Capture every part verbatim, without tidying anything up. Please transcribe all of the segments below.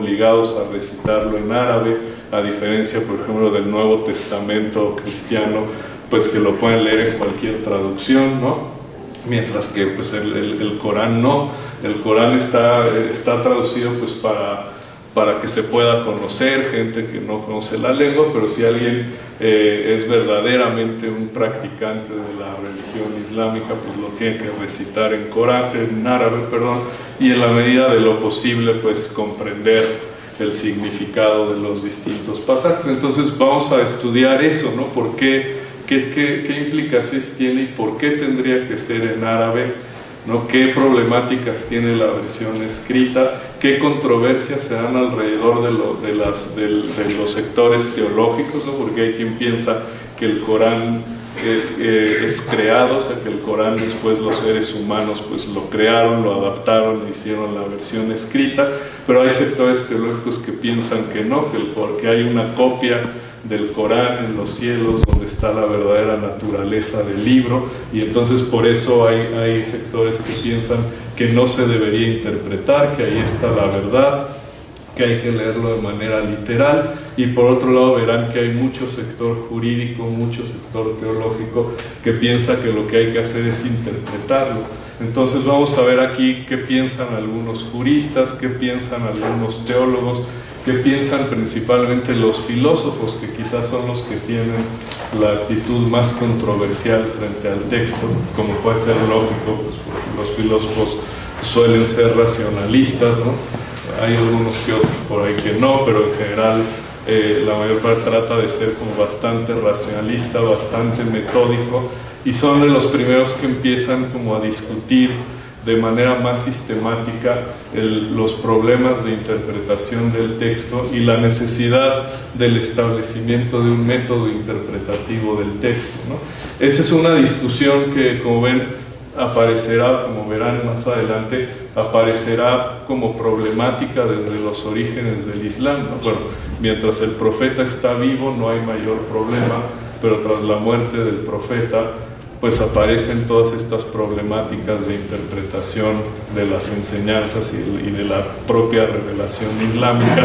obligados a recitarlo en árabe, a diferencia, por ejemplo, del Nuevo Testamento cristiano, pues que lo pueden leer en cualquier traducción, ¿no? Mientras que pues el, el, el Corán no, el Corán está, está traducido pues para, para que se pueda conocer, gente que no conoce la lengua, pero si alguien eh, es verdaderamente un practicante de la religión islámica, pues lo tiene que recitar en, Corán, en árabe, perdón, y en la medida de lo posible pues comprender el significado de los distintos pasajes. Entonces vamos a estudiar eso, ¿no? ¿Por qué? ¿Qué, qué, qué implicaciones tiene y por qué tendría que ser en árabe? ¿No? ¿Qué problemáticas tiene la versión escrita? ¿Qué controversias se dan alrededor de, lo, de, las, de, de los sectores teológicos, ¿no? Porque hay quien piensa que el Corán es, eh, es creado, o sea que el Corán después los seres humanos pues lo crearon, lo adaptaron, hicieron la versión escrita, pero hay sectores teológicos que piensan que no, que el, porque hay una copia del Corán en los cielos donde está la verdadera naturaleza del libro, y entonces por eso hay, hay sectores que piensan que no se debería interpretar, que ahí está la verdad, que hay que leerlo de manera literal. Y por otro lado verán que hay mucho sector jurídico, mucho sector teológico que piensa que lo que hay que hacer es interpretarlo. Entonces vamos a ver aquí qué piensan algunos juristas, qué piensan algunos teólogos, qué piensan principalmente los filósofos, que quizás son los que tienen la actitud más controversial frente al texto, como puede ser lógico, pues los filósofos suelen ser racionalistas, ¿no? Hay algunos que otros por ahí que no, pero en general eh, la mayor parte trata de ser como bastante racionalista, bastante metódico, y son de los primeros que empiezan como a discutir de manera más sistemática el, los problemas de interpretación del texto y la necesidad del establecimiento de un método interpretativo del texto, ¿no? Esa es una discusión que, como ven, aparecerá, como verán más adelante, aparecerá como problemática desde los orígenes del Islam, ¿no? Bueno, mientras el profeta está vivo no hay mayor problema, pero tras la muerte del profeta pues aparecen todas estas problemáticas de interpretación de las enseñanzas y, y de la propia revelación islámica,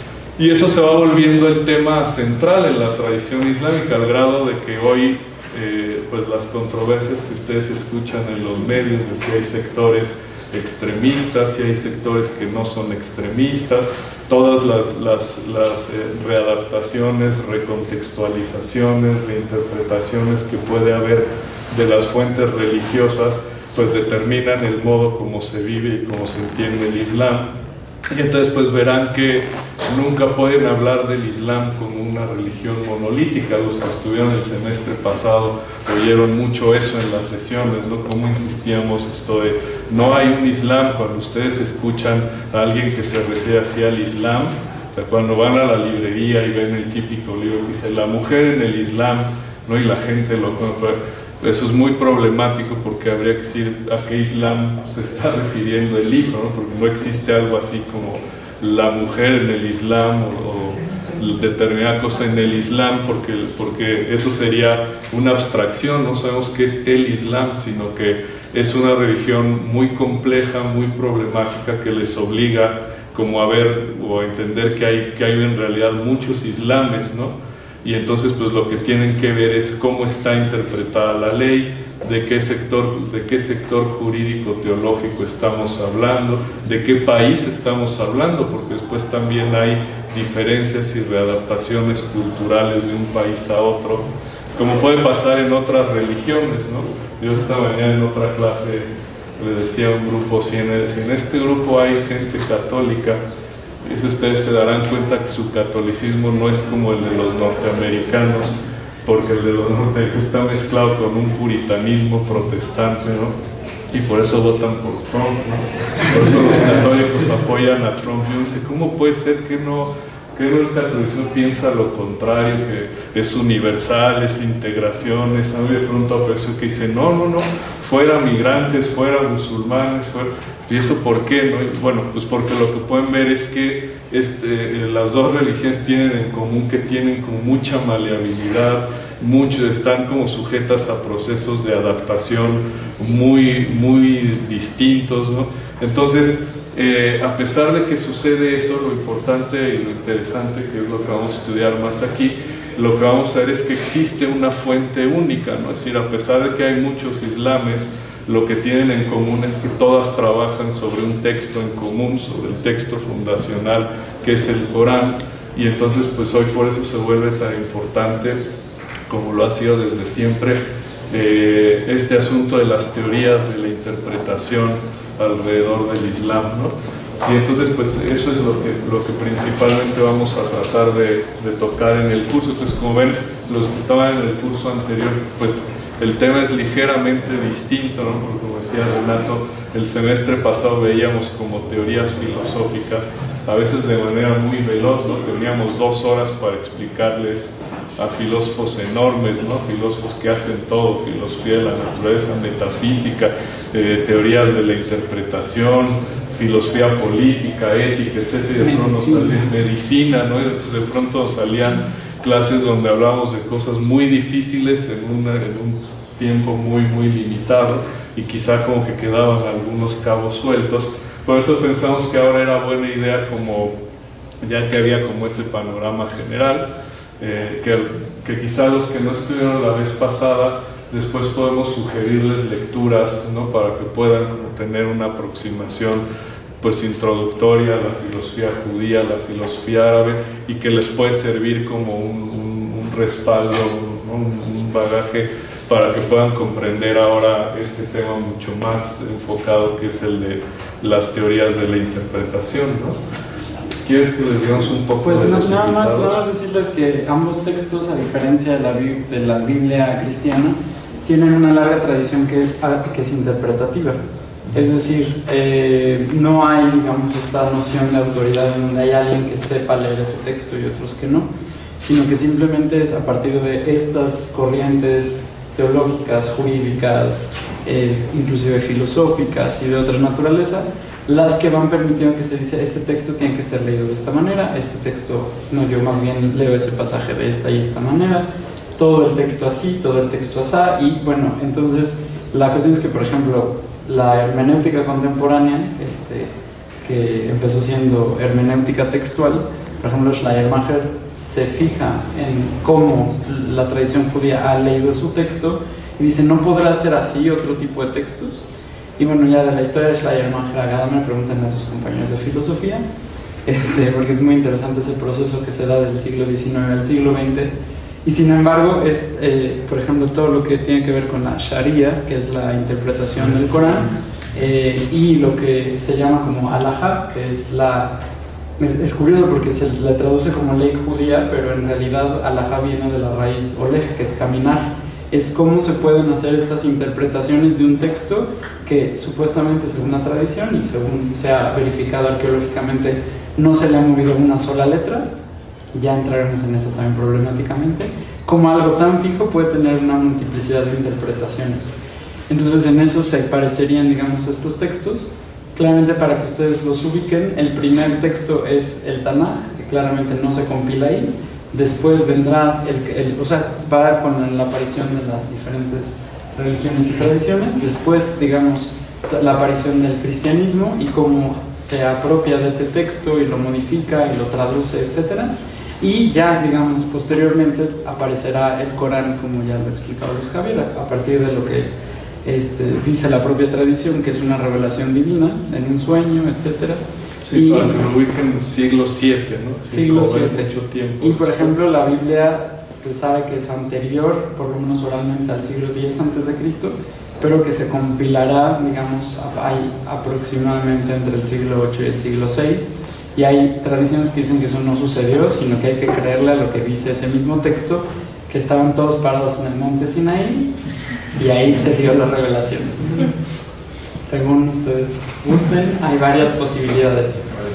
y eso se va volviendo el tema central en la tradición islámica, al grado de que hoy eh, pues las controversias que ustedes escuchan en los medios, de si hay sectores extremistas, si hay sectores que no son extremistas, todas las, las, las eh, readaptaciones, recontextualizaciones, reinterpretaciones que puede haber de las fuentes religiosas, pues determinan el modo como se vive y cómo se entiende el Islam. Y entonces pues verán que nunca pueden hablar del Islam como una religión monolítica. Los que estuvieron el semestre pasado oyeron mucho eso en las sesiones, ¿no? Como insistíamos esto de no hay un Islam. Cuando ustedes escuchan a alguien que se refiere así al Islam, o sea, cuando van a la librería y ven el típico libro que dice la mujer en el Islam, ¿no? Y la gente lo conoce. Eso es muy problemático porque habría que decir a qué Islam se está refiriendo el libro, ¿no? Porque no existe algo así como la mujer en el Islam o, o determinada cosa en el Islam, porque, porque eso sería una abstracción. No sabemos qué es el Islam, sino que es una religión muy compleja, muy problemática, que les obliga como a ver o a entender que hay, que hay en realidad muchos islames, ¿no? Y entonces pues lo que tienen que ver es cómo está interpretada la ley, de qué sector, de qué sector jurídico teológico estamos hablando, de qué país estamos hablando, porque después también hay diferencias y readaptaciones culturales de un país a otro, como puede pasar en otras religiones, ¿no? Yo esta mañana en otra clase le decía a un grupo, si en, si en este grupo hay gente católica, eso ustedes se darán cuenta que su catolicismo no es como el de los norteamericanos, porque el de los norteamericanos está mezclado con un puritanismo protestante, ¿no? Y por eso votan por Trump, ¿no? Por eso los católicos apoyan a Trump. Yo no sé, ¿cómo puede ser que no, que el catolicismo piensa lo contrario, que es universal, es integración? Es, a mí de pronto apareció que dice, no, no, no, fuera migrantes, fuera musulmanes, fuera... ¿Y eso por qué, no? Bueno, pues porque lo que pueden ver es que este, las dos religiones tienen en común que tienen como mucha maleabilidad, mucho, están como sujetas a procesos de adaptación muy, muy distintos, ¿no? Entonces, eh, a pesar de que sucede eso, lo importante y lo interesante, que es lo que vamos a estudiar más aquí, lo que vamos a ver es que existe una fuente única, ¿no? Es decir, a pesar de que hay muchos islames, lo que tienen en común es que todas trabajan sobre un texto en común, sobre el texto fundacional que es el Corán, y entonces pues hoy por eso se vuelve tan importante, como lo ha sido desde siempre, eh, este asunto de las teorías de la interpretación alrededor del Islam, ¿no? Y entonces pues eso es lo que, lo que principalmente vamos a tratar de, de tocar en el curso. Entonces, como ven, los que estaban en el curso anterior, pues el tema es ligeramente distinto, ¿no? Porque, como decía Renato, el semestre pasado veíamos como teorías filosóficas, a veces de manera muy veloz, ¿no? Teníamos dos horas para explicarles a filósofos enormes, ¿no? Filósofos que hacen todo, filosofía de la naturaleza, metafísica, eh, teorías de la interpretación, filosofía política, ética, etcétera, y de pronto salía medicina, ¿no? Y entonces de pronto salían clases donde hablábamos de cosas muy difíciles en, una, en un tiempo muy, muy limitado, y quizá como que quedaban algunos cabos sueltos. Por eso pensamos que ahora era buena idea, como ya que había como ese panorama general, eh, que, que quizá los que no estuvieron la vez pasada, después podemos sugerirles lecturas, ¿no? Para que puedan como tener una aproximación pues introductoria a la filosofía judía, a la filosofía árabe, y que les puede servir como un, un, un respaldo, ¿no? un, un bagaje para que puedan comprender ahora este tema mucho más enfocado, que es el de las teorías de la interpretación, ¿no? ¿Quieres que les digamos un poco pues de no, los nada más, invitados? nada más decirles que ambos textos, a diferencia de la, de la Biblia cristiana, tienen una larga tradición que es, que es interpretativa. Es decir, eh, no hay, digamos, esta noción de autoridad en donde hay alguien que sepa leer ese texto y otros que no, sino que simplemente es a partir de estas corrientes teológicas, jurídicas, eh, inclusive filosóficas y de otra naturaleza, las que van permitiendo que se dice, este texto tiene que ser leído de esta manera, este texto, no, yo más bien leo ese pasaje de esta y esta manera, todo el texto así, todo el texto asá, y bueno, entonces la cuestión es que, por ejemplo, la hermenéutica contemporánea, este, que empezó siendo hermenéutica textual, por ejemplo, Schleiermacher se fija en cómo la tradición judía ha leído su texto y dice, ¿no podrá ser así otro tipo de textos? Y bueno, ya de la historia de Schleiermacher a Gadamer, preguntan a sus compañeros de filosofía, este, porque es muy interesante ese proceso que se da del siglo diecinueve al siglo veinte. Y sin embargo, es, eh, por ejemplo, todo lo que tiene que ver con la Sharia, que es la interpretación del Corán, eh, y lo que se llama como halajá, que es la... Es, es curioso porque se la traduce como ley judía, pero en realidad halajá viene de la raíz oleg, que es caminar. Es cómo se pueden hacer estas interpretaciones de un texto que supuestamente, según la tradición y según se ha verificado arqueológicamente, no se le ha movido una sola letra. Ya entraremos en eso también problemáticamente, como algo tan fijo puede tener una multiplicidad de interpretaciones. Entonces en eso se parecerían, digamos, estos textos. Claramente, para que ustedes los ubiquen, el primer texto es el Tanaj, que claramente no se compila ahí. Después vendrá, el, el, o sea, va con la aparición de las diferentes religiones y tradiciones. Después, digamos, la aparición del cristianismo y cómo se apropia de ese texto y lo modifica y lo traduce, etcétera. Y ya, digamos, posteriormente aparecerá el Corán, como ya lo ha explicado Luis Javier, a partir de lo que este, dice la propia tradición, que es una revelación divina en un sueño, etcétera. Sí, y, para que lo ubiquen, siglo siete, ¿no? Siglo siete. Mucho tiempo. Y por ejemplo, la Biblia se sabe que es anterior, por lo menos oralmente, al siglo diez antes de Cristo, pero que se compilará, digamos, hay aproximadamente entre el siglo ocho y el siglo seis. Y hay tradiciones que dicen que eso no sucedió, sino que hay que creerle a lo que dice ese mismo texto, que estaban todos parados en el monte Sinaí y ahí se dio la revelación. Según ustedes gusten, hay varias posibilidades.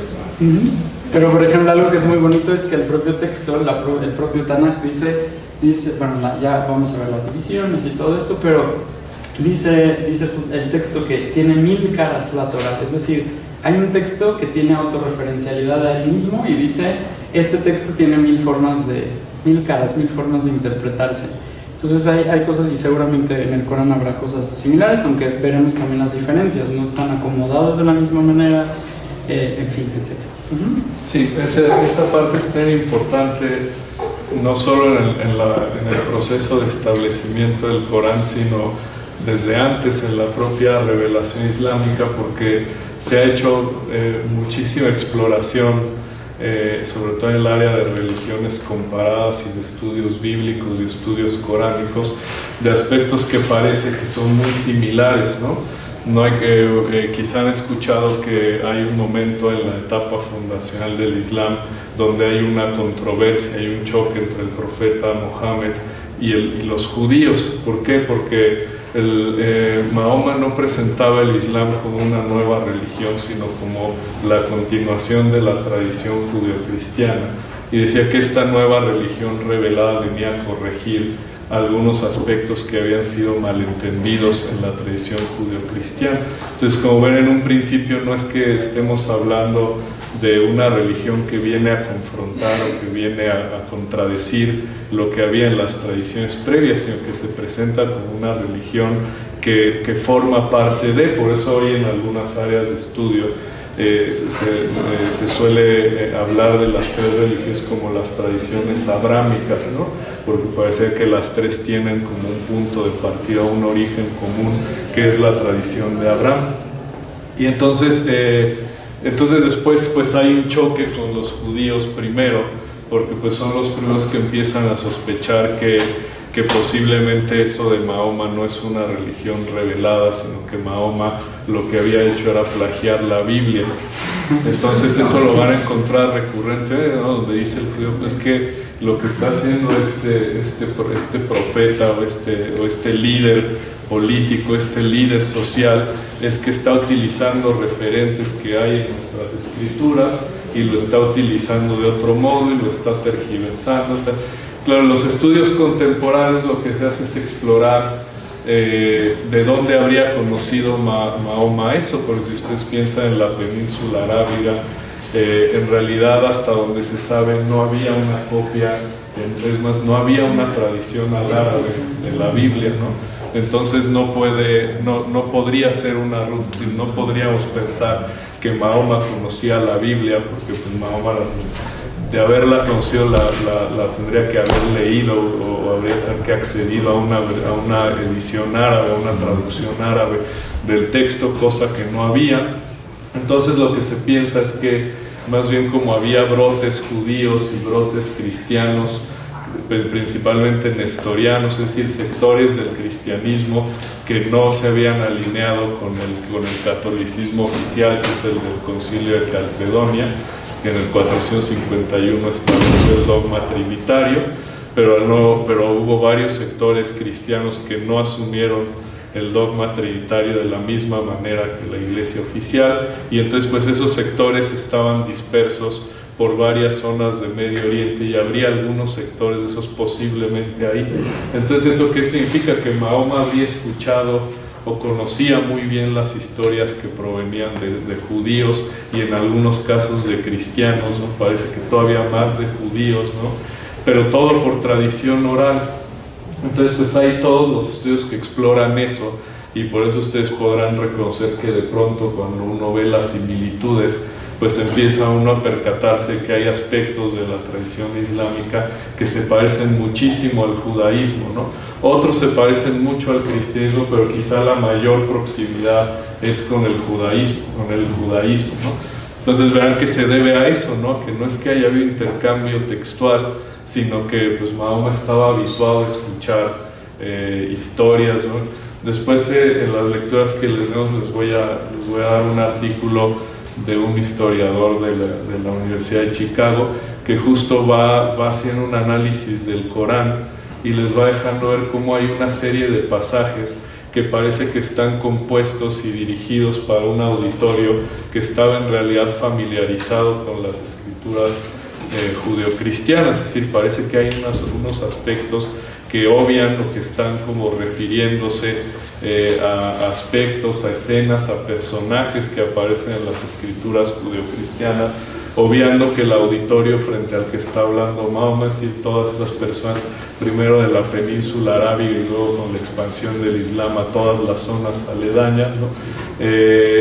Pero por ejemplo, algo que es muy bonito es que el propio texto, la, el propio Tanaj dice, dice bueno, la, ya vamos a ver las divisiones y todo esto, pero dice, dice el texto que tiene mil caras la Torah, es decir, hay un texto que tiene autorreferencialidad a él mismo y dice, este texto tiene mil formas de, mil caras, mil formas de interpretarse. Entonces hay, hay cosas, y seguramente en el Corán habrá cosas similares, aunque veremos también las diferencias, no están acomodados de la misma manera, eh, en fin, etcétera. Uh-huh. Sí, esa, esa parte es tan importante, no solo en el, en, la, en el proceso de establecimiento del Corán, sino desde antes en la propia revelación islámica, porque se ha hecho eh, muchísima exploración, eh, sobre todo en el área de religiones comparadas y de estudios bíblicos y estudios coránicos, de aspectos que parece que son muy similares, ¿no? No hay que, eh, quizá han escuchado que hay un momento en la etapa fundacional del Islam donde hay una controversia, hay un choque entre el profeta Mohammed y, el, y los judíos. ¿Por qué? Porque el, eh, Mahoma no presentaba el Islam como una nueva religión, sino como la continuación de la tradición judeocristiana, y decía que esta nueva religión revelada venía a corregir algunos aspectos que habían sido malentendidos en la tradición judeocristiana. Entonces, como ven, en un principio no es que estemos hablando de una religión que viene a confrontar o que viene a, a contradecir lo que había en las tradiciones previas, sino que se presenta como una religión que, que forma parte de. Por eso hoy en algunas áreas de estudio eh, se, eh, se suele eh, hablar de las tres religiones como las tradiciones abrámicas, ¿no? Porque parece que las tres tienen como un punto de partida, un origen común, que es la tradición de Abraham. Y entonces, eh, entonces después pues hay un choque con los judíos primero, porque pues son los primeros que empiezan a sospechar que, que posiblemente eso de Mahoma no es una religión revelada, sino que Mahoma lo que había hecho era plagiar la Biblia. Entonces eso lo van a encontrar recurrente, ¿no? Donde dice el judío, pues que lo que está haciendo este, este, este profeta o este, o este líder político, este líder social, es que está utilizando referentes que hay en nuestras escrituras y lo está utilizando de otro modo y lo está tergiversando. Claro, los estudios contemporáneos lo que se hace es explorar eh, de dónde habría conocido Mahoma eso, porque si ustedes piensan en la península arábiga, Eh, en realidad hasta donde se sabe no había una copia, es más, no había una tradición al árabe de la Biblia, ¿no? Entonces no puede, no, no podría ser una ruta, no podríamos pensar que Mahoma conocía la Biblia, porque pues Mahoma la, de haberla conocido la, la, la tendría que haber leído o, o habría que accedido a una, a una edición árabe, a una traducción árabe del texto, cosa que no había. Entonces lo que se piensa es que más bien como había brotes judíos y brotes cristianos, principalmente nestorianos, es decir, sectores del cristianismo que no se habían alineado con el, con el catolicismo oficial, que es el del Concilio de Calcedonia, que en el cuatrocientos cincuenta y uno estableció el dogma trinitario, pero, no, pero hubo varios sectores cristianos que no asumieron el dogma trinitario de la misma manera que la iglesia oficial, y entonces pues esos sectores estaban dispersos por varias zonas de Medio Oriente y habría algunos sectores de esos posiblemente ahí. Entonces, ¿eso qué significa? Que Mahoma había escuchado o conocía muy bien las historias que provenían de, de judíos y en algunos casos de cristianos, ¿no? Parece que todavía más de judíos, ¿no? Pero todo por tradición oral. Entonces pues hay todos los estudios que exploran eso, y por eso ustedes podrán reconocer que de pronto cuando uno ve las similitudes pues empieza uno a percatarse que hay aspectos de la tradición islámica que se parecen muchísimo al judaísmo, ¿no? Otros se parecen mucho al cristianismo, pero quizá la mayor proximidad es con el judaísmo, con el judaísmo, ¿no? Entonces verán que se debe a eso, ¿no? Que no es que haya habido intercambio textual, sino que pues Mahoma estaba habituado a escuchar eh, historias, ¿no? Después eh, en las lecturas que les demos les voy a, les voy a dar un artículo de un historiador de la, de la Universidad de Chicago que justo va, va haciendo un análisis del Corán y les va dejando ver cómo hay una serie de pasajes que parece que están compuestos y dirigidos para un auditorio que estaba en realidad familiarizado con las escrituras Eh, judeocristianas, es decir, parece que hay unos, unos aspectos que obvian o que están como refiriéndose eh, a aspectos, a escenas, a personajes que aparecen en las escrituras judeocristianas, obviando que el auditorio frente al que está hablando Mahoma, es decir, todas esas personas, primero de la península arábiga y luego con la expansión del Islam a todas las zonas aledañas, ¿no? Eh,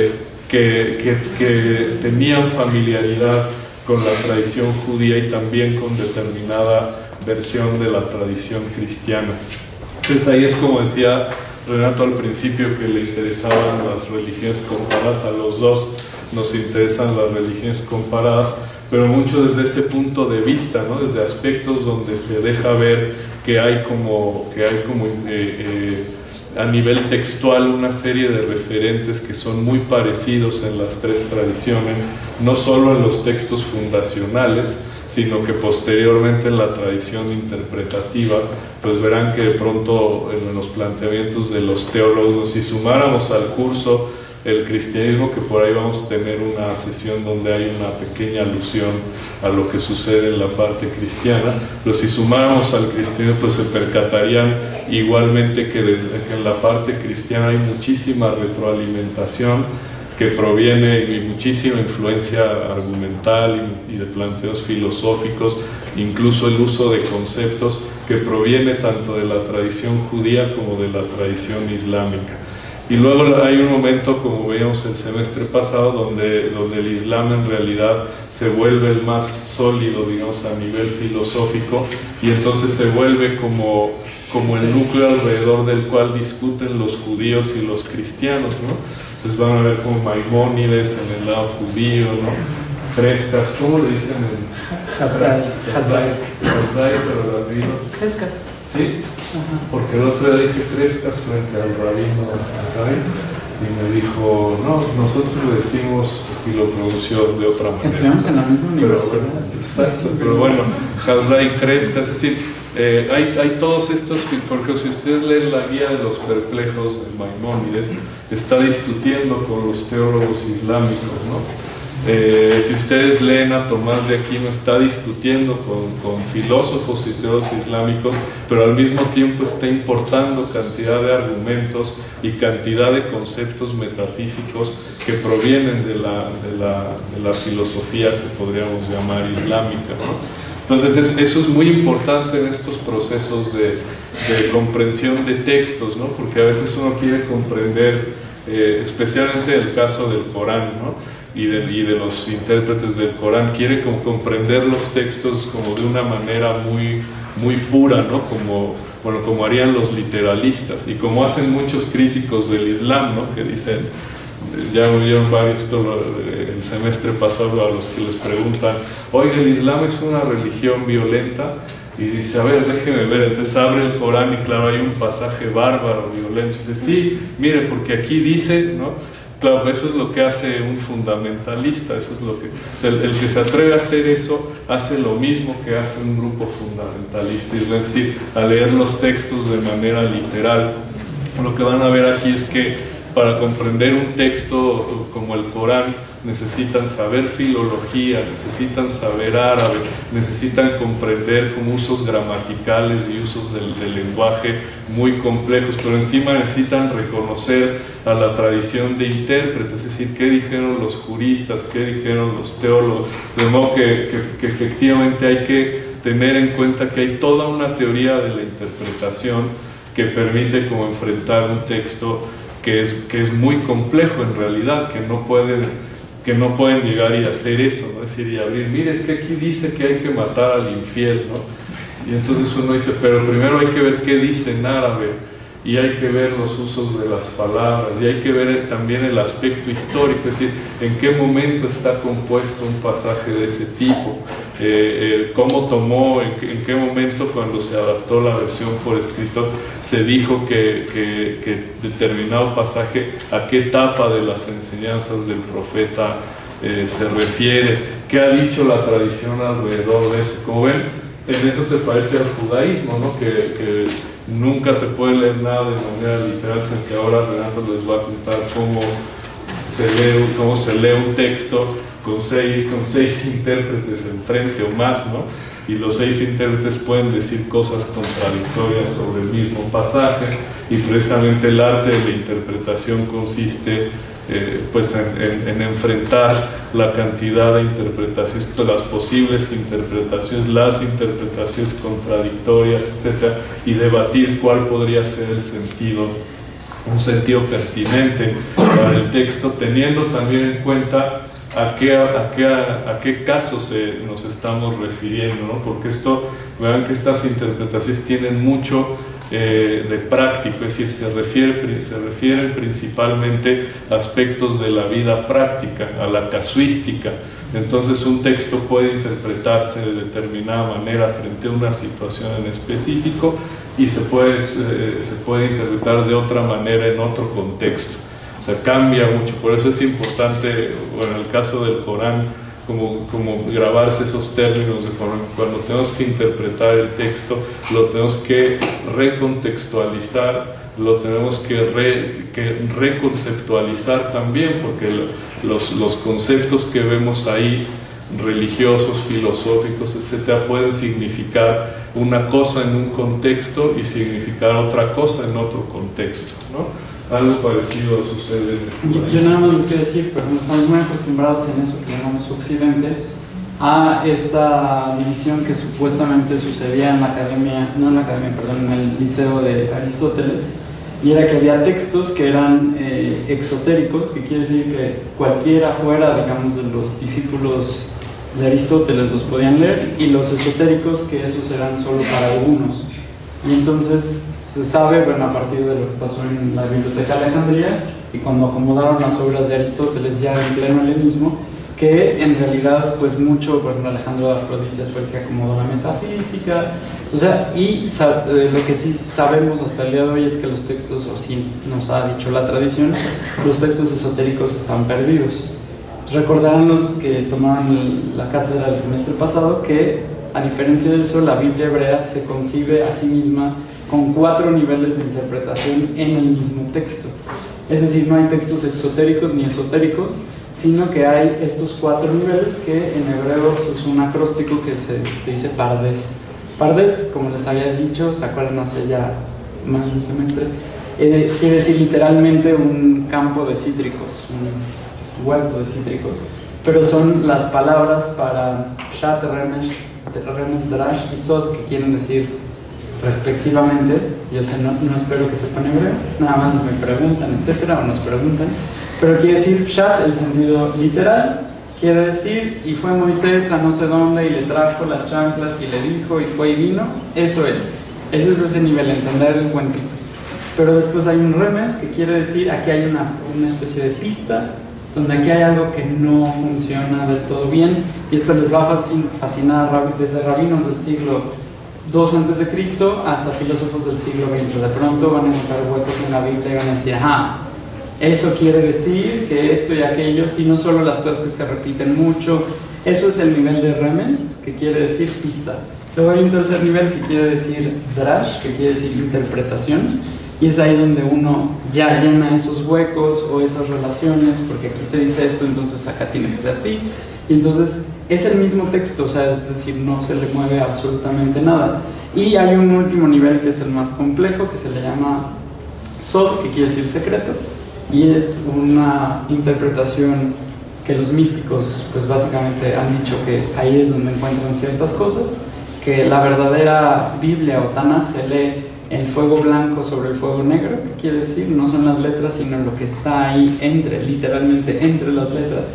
que, que, que tenían familiaridad con la tradición judía y también con determinada versión de la tradición cristiana. Entonces ahí es como decía Renato al principio, que le interesaban las religiones comparadas. A los dos nos interesan las religiones comparadas, pero mucho desde ese punto de vista, ¿no? Desde aspectos donde se deja ver que hay como, que hay como eh, eh, a nivel textual una serie de referentes que son muy parecidos en las tres tradiciones, no solo en los textos fundacionales, sino que posteriormente en la tradición interpretativa, pues verán que de pronto en los planteamientos de los teólogos, si sumáramos al curso el cristianismo, que por ahí vamos a tener una sesión donde hay una pequeña alusión a lo que sucede en la parte cristiana, pero si sumáramos al cristianismo, pues se percatarían igualmente que, de, que en la parte cristiana hay muchísima retroalimentación que proviene y muchísima influencia argumental y, y de planteos filosóficos, incluso el uso de conceptos que proviene tanto de la tradición judía como de la tradición islámica. Y luego hay un momento, como veíamos el semestre pasado, donde, donde el Islam en realidad se vuelve el más sólido, digamos, a nivel filosófico, y entonces se vuelve como, como el núcleo alrededor del cual discuten los judíos y los cristianos, ¿no? Entonces van a ver como Maimónides en el lado judío, ¿no? Crescas, ¿cómo le dicen? Hasdai. Hasdai. Hasdai, pero latino. Crescas. ¿Sí? Ajá. Porque el otro día dije Crescas frente al rabino Hasdai y me dijo, no, nosotros le decimos, y lo pronunció de otra manera. Estudiamos en la misma universidad. Pero, exacto, pero bueno, Hasdai, Crescas, es decir, eh, hay, hay todos estos, porque si ustedes leen la guía de los perplejos de Maimónides, está discutiendo con los teólogos islámicos, ¿no? Eh, si ustedes leen a Tomás de Aquino, está discutiendo con, con filósofos y teólogos islámicos, pero al mismo tiempo está importando cantidad de argumentos y cantidad de conceptos metafísicos que provienen de la, de la, de la filosofía que podríamos llamar islámica, ¿no? Entonces es, eso es muy importante en estos procesos de, de comprensión de textos, ¿no? Porque a veces uno quiere comprender, eh, especialmente el caso del Corán, ¿no? Y de, y de los intérpretes del Corán, quiere como comprender los textos como de una manera muy, muy pura, ¿no? Como, bueno, como harían los literalistas y como hacen muchos críticos del Islam, ¿no? Que dicen, ya oyeron varios esto el semestre pasado a los que les preguntan, oye, el Islam es una religión violenta, y dice, a ver, déjeme ver, entonces abre el Corán y claro, hay un pasaje bárbaro, violento, y dice, sí, mire, porque aquí dice, ¿no? Claro, eso es lo que hace un fundamentalista, eso es lo que, o sea, el, el que se atreve a hacer eso hace lo mismo que hace un grupo fundamentalista, es decir, a leer los textos de manera literal. Lo que van a ver aquí es que para comprender un texto como el Corán necesitan saber filología, necesitan saber árabe, necesitan comprender como usos gramaticales y usos del, del lenguaje muy complejos, pero encima necesitan reconocer a la tradición de intérpretes, es decir, qué dijeron los juristas, qué dijeron los teólogos, de modo que, que, que efectivamente hay que tener en cuenta que hay toda una teoría de la interpretación que permite como enfrentar un texto que es, que es muy complejo en realidad, que no pueden que no pueden llegar y hacer eso, ¿no? Es decir, y abrir, mire, es que aquí dice que hay que matar al infiel, ¿no? Y entonces uno dice, pero primero hay que ver qué dice en árabe, y hay que ver los usos de las palabras, y hay que ver también el aspecto histórico, es decir, en qué momento está compuesto un pasaje de ese tipo, eh, eh, cómo tomó, en, en qué momento cuando se adaptó la versión por escrito, se dijo que, que, que determinado pasaje, a qué etapa de las enseñanzas del profeta eh, se refiere, qué ha dicho la tradición alrededor de eso. Como ven, en eso se parece al judaísmo, ¿no? que, que nunca se puede leer nada de manera literal, sino que ahora Renato les va a contar cómo se lee, cómo se lee un texto con seis, con seis intérpretes enfrente o más, ¿no? Y los seis intérpretes pueden decir cosas contradictorias sobre el mismo pasaje, y precisamente el arte de la interpretación consiste eh, pues en, en, en enfrentar la cantidad de interpretaciones, las posibles interpretaciones, las interpretaciones contradictorias, etcétera, y debatir cuál podría ser el sentido un sentido pertinente para el texto, teniendo también en cuenta a qué, a qué, a qué casos eh, nos estamos refiriendo, ¿no? Porque esto, vean que estas interpretaciones tienen mucho eh, de práctico, es decir, se, refiere, se refieren principalmente a aspectos de la vida práctica, a la casuística. Entonces un texto puede interpretarse de determinada manera frente a una situación en específico y se puede, eh, se puede interpretar de otra manera en otro contexto. O sea, cambia mucho, por eso es importante, bueno, en el caso del Corán, como, como grabarse esos términos de Corán. Cuando tenemos que interpretar el texto, lo tenemos que recontextualizar, lo tenemos que, re, que reconceptualizar también, porque los, los conceptos que vemos ahí, religiosos, filosóficos, etcétera, pueden significar una cosa en un contexto y significar otra cosa en otro contexto, ¿no? Algo parecido sucede. Yo, yo nada más les quiero decir, pero no estamos muy acostumbrados en eso que llamamos Occidente, a esta división que supuestamente sucedía en la academia, no en la academia, perdón, en el liceo de Aristóteles, y era que había textos que eran eh, exotéricos, que quiere decir que cualquiera fuera, digamos, de los discípulos de Aristóteles los podían leer, y los esotéricos, que esos eran solo para algunos. Y entonces se sabe, bueno, a partir de lo que pasó en la Biblioteca de Alejandría y cuando acomodaron las obras de Aristóteles ya en pleno helenismo, que en realidad pues mucho, por ejemplo, Alejandro de Afrodisias fue el que acomodó la metafísica, o sea, y eh, lo que sí sabemos hasta el día de hoy es que los textos, o sí nos ha dicho la tradición, los textos esotéricos están perdidos. Recordarán los que tomaron el, la cátedra del semestre pasado que, a diferencia de eso, la Biblia hebrea se concibe a sí misma con cuatro niveles de interpretación en el mismo texto. Es decir, no hay textos exotéricos ni esotéricos, sino que hay estos cuatro niveles que en hebreo es un acróstico que se, se dice pardes. Pardes, como les había dicho, se acuerdan hace ya más de un semestre, eh, quiere decir literalmente un campo de cítricos, un huerto de cítricos, pero son las palabras para Pshat, Remesh, Remes, Drash y Sod, que quieren decir respectivamente. Yo sé, no, no espero que sepan hebreo, nada más me preguntan, etcétera, o nos preguntan, pero quiere decir Pshat, el sentido literal, quiere decir, y fue Moisés a no sé dónde y le trajo las chanclas y le dijo, y fue y vino. Eso es, ese es ese nivel, entender el cuentito. Pero después hay un Remes, que quiere decir, aquí hay una, una especie de pista, donde aquí hay algo que no funciona del todo bien, y esto les va a fascinar desde rabinos del siglo dos antes de Cristo hasta filósofos del siglo veinte. De pronto van a encontrar huecos en la Biblia y van a decir, ajá, eso quiere decir que esto y aquello, y no solo las cosas que se repiten mucho. Eso es el nivel de Remens, que quiere decir pista. Luego hay un tercer nivel que quiere decir Drash, que quiere decir interpretación, y es ahí donde uno ya llena esos huecos o esas relaciones, porque aquí se dice esto, entonces acá tiene que ser así, y entonces es el mismo texto, o sea, es decir, no se le mueve absolutamente nada. Y hay un último nivel que es el más complejo, que se le llama Sod, que quiere decir secreto, y es una interpretación que los místicos pues básicamente han dicho que ahí es donde encuentran ciertas cosas, que la verdadera Biblia o Tanakh se lee el fuego blanco sobre el fuego negro, que quiere decir, no son las letras, sino lo que está ahí entre, literalmente entre las letras.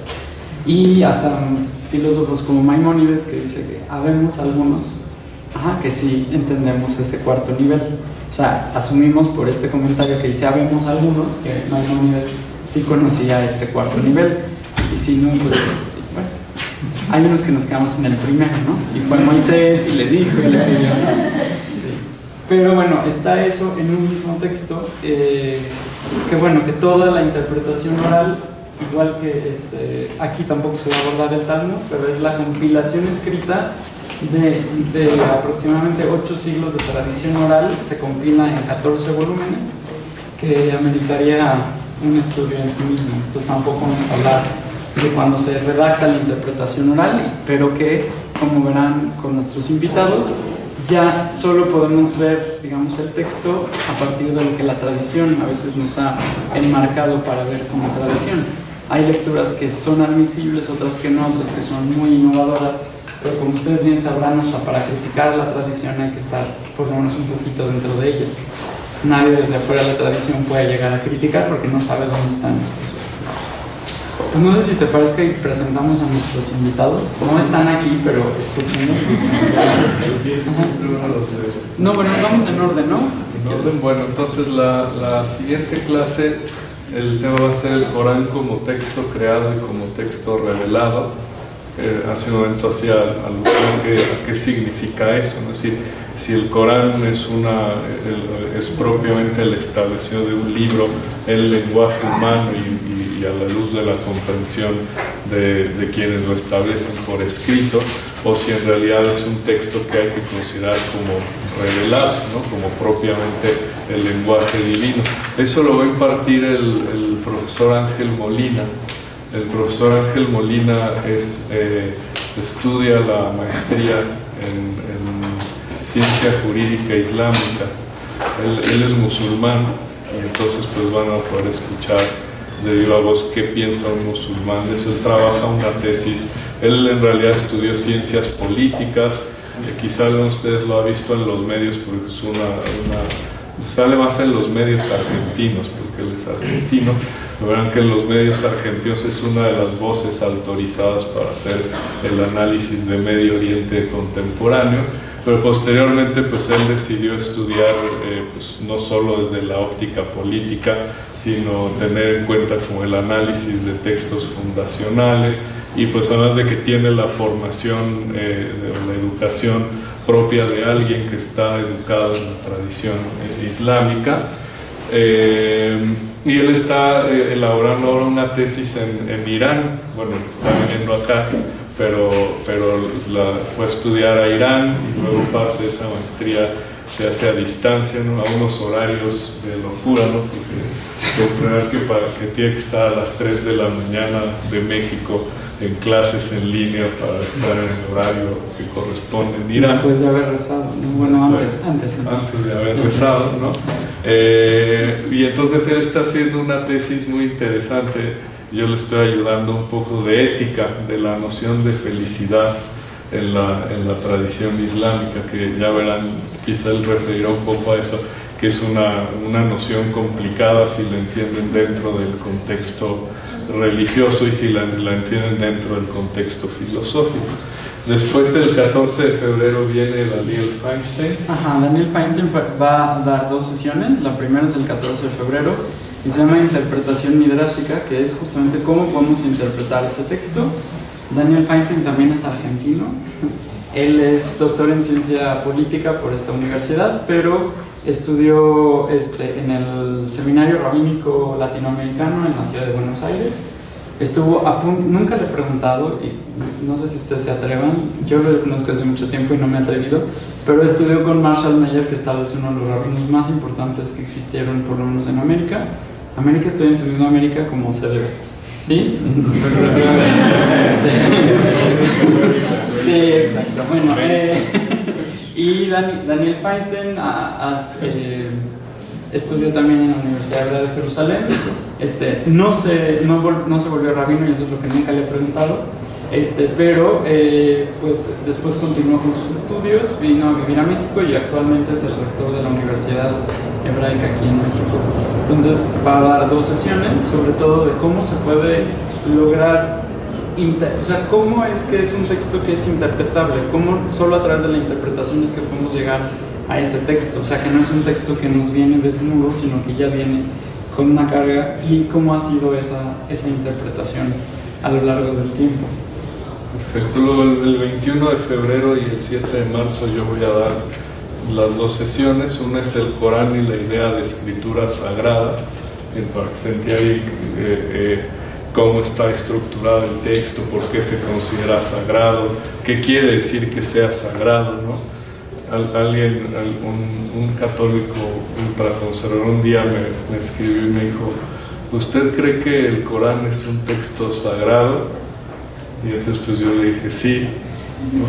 Y hasta filósofos como Maimónides, que dice que habemos algunos, ajá, que sí entendemos ese cuarto nivel. O sea, asumimos por este comentario que dice habemos algunos, que Maimónides sí conocía este cuarto nivel, y si no, pues sí, bueno. Hay unos que nos quedamos en el primero, ¿no? Y fue Moisés y le dijo y le pidió, ¿no? Pero bueno, está eso en un mismo texto, eh, que bueno, que toda la interpretación oral, igual que este, aquí tampoco se va a abordar el Talmud, pero es la compilación escrita de, de aproximadamente ocho siglos de tradición oral, se compila en catorce volúmenes, que ameritaría un estudio en sí mismo. Entonces tampoco vamos a hablar de cuando se redacta la interpretación oral, pero que, como verán con nuestros invitados, ya solo podemos ver, digamos, el texto a partir de lo que la tradición a veces nos ha enmarcado para ver como tradición. Hay lecturas que son admisibles, otras que no, otras que son muy innovadoras, pero como ustedes bien sabrán, hasta para criticar la tradición hay que estar por lo menos un poquito dentro de ella. nadie desde afuera de la tradición puede llegar a criticar porque no sabe dónde están. Pues no sé si te parece que presentamos a nuestros invitados. No están aquí, pero escúchenos. No, bueno, vamos en orden, ¿no? Si en orden, bueno, entonces la, la siguiente clase, el tema va a ser el Corán como texto creado y como texto revelado. Eh, hace un momento hacía alusión a qué significa eso, ¿no? Es decir, si el Corán es, una, el, es propiamente el establecido de un libro, el lenguaje humano y, y y a la luz de la comprensión de, de quienes lo establecen por escrito, o si en realidad es un texto que hay que considerar como revelado, ¿no? Como propiamente el lenguaje divino. Eso lo va a impartir el, el profesor Ángel Molina. El profesor Ángel Molina es, eh, estudia la maestría en, en ciencia jurídica islámica. Él, él es musulmán y entonces pues van a poder escuchar de viva voz qué piensa un musulmán. De eso él trabaja una tesis. Él en realidad estudió ciencias políticas, que quizá alguno de ustedes lo ha visto en los medios porque es una, una sale más en los medios argentinos porque él es argentino. Verán que en los medios argentinos es una de las voces autorizadas para hacer el análisis de Medio Oriente contemporáneo, pero posteriormente pues él decidió estudiar eh, pues, no solo desde la óptica política, sino tener en cuenta como el análisis de textos fundacionales, y pues además de que tiene la formación, eh, la educación propia de alguien que está educado en la tradición eh, islámica. Eh, y él está eh, elaborando ahora una tesis en, en Irán, bueno, está viniendo acá, pero, pero la, fue a estudiar a Irán y luego parte de esa maestría se hace a distancia, ¿no? A unos horarios de locura, ¿no? Porque comprender que, para, que tiene que estar a las tres de la mañana de México en clases en línea para estar en el horario que corresponde en Irán. Después de haber rezado, ¿no? Bueno, antes, antes, antes. Antes de haber rezado, ¿no? Eh, y entonces él está haciendo una tesis muy interesante. Yo le estoy ayudando un poco de ética, de la noción de felicidad en la, en la tradición islámica, que ya verán, quizá él referirá un poco a eso, que es una, una noción complicada si la entienden dentro del contexto religioso y si la, la entienden dentro del contexto filosófico. Después, el catorce de febrero, viene Daniel Feinstein. Ajá, Daniel Feinstein va a dar dos sesiones. La primera es el catorce de febrero y se llama Interpretación Midrashica, que es justamente cómo podemos interpretar ese texto. Daniel Feinstein también es argentino. Él es doctor en ciencia política por esta universidad, pero estudió este, en el Seminario Rabínico Latinoamericano en la ciudad de Buenos Aires. Estuvo a punto, nunca le he preguntado, y no sé si ustedes se atrevan, yo lo conozco hace mucho tiempo y no me he atrevido, pero estudió con Marshall Meyer, que es tal vez uno de los rabinos más importantes que existieron, por lo menos en América. América, estoy entendiendo América como se debe. ¿Sí? Sí, sí, exacto. Bueno, eh, y Dani, Daniel Feinstein a, a, eh, estudió también en la Universidad Hebrea de Jerusalén. Este, no, se, no, vol, no se volvió rabino y eso es lo que nunca le he preguntado. Este, pero eh, pues después continuó con sus estudios, vino a vivir a México y actualmente es el rector de la Universidad Hebraica aquí en México. Entonces va a dar dos sesiones, sobre todo de cómo se puede lograr, o sea, cómo es que es un texto que es interpretable, cómo solo a través de la interpretación es que podemos llegar a ese texto, o sea, que no es un texto que nos viene desnudo, sino que ya viene con una carga, y cómo ha sido esa, esa interpretación a lo largo del tiempo. Perfecto. Luego el veintiuno de febrero y el siete de marzo yo voy a dar las dos sesiones. Una es el Corán y la idea de escritura sagrada, para que se entienda eh, eh, cómo está estructurado el texto, por qué se considera sagrado, qué quiere decir que sea sagrado, ¿no? Al, alguien, al, un, un católico ultraconservador un día me, me escribió y me dijo: ¿usted cree que el Corán es un texto sagrado? Y entonces pues yo le dije sí, ¿no?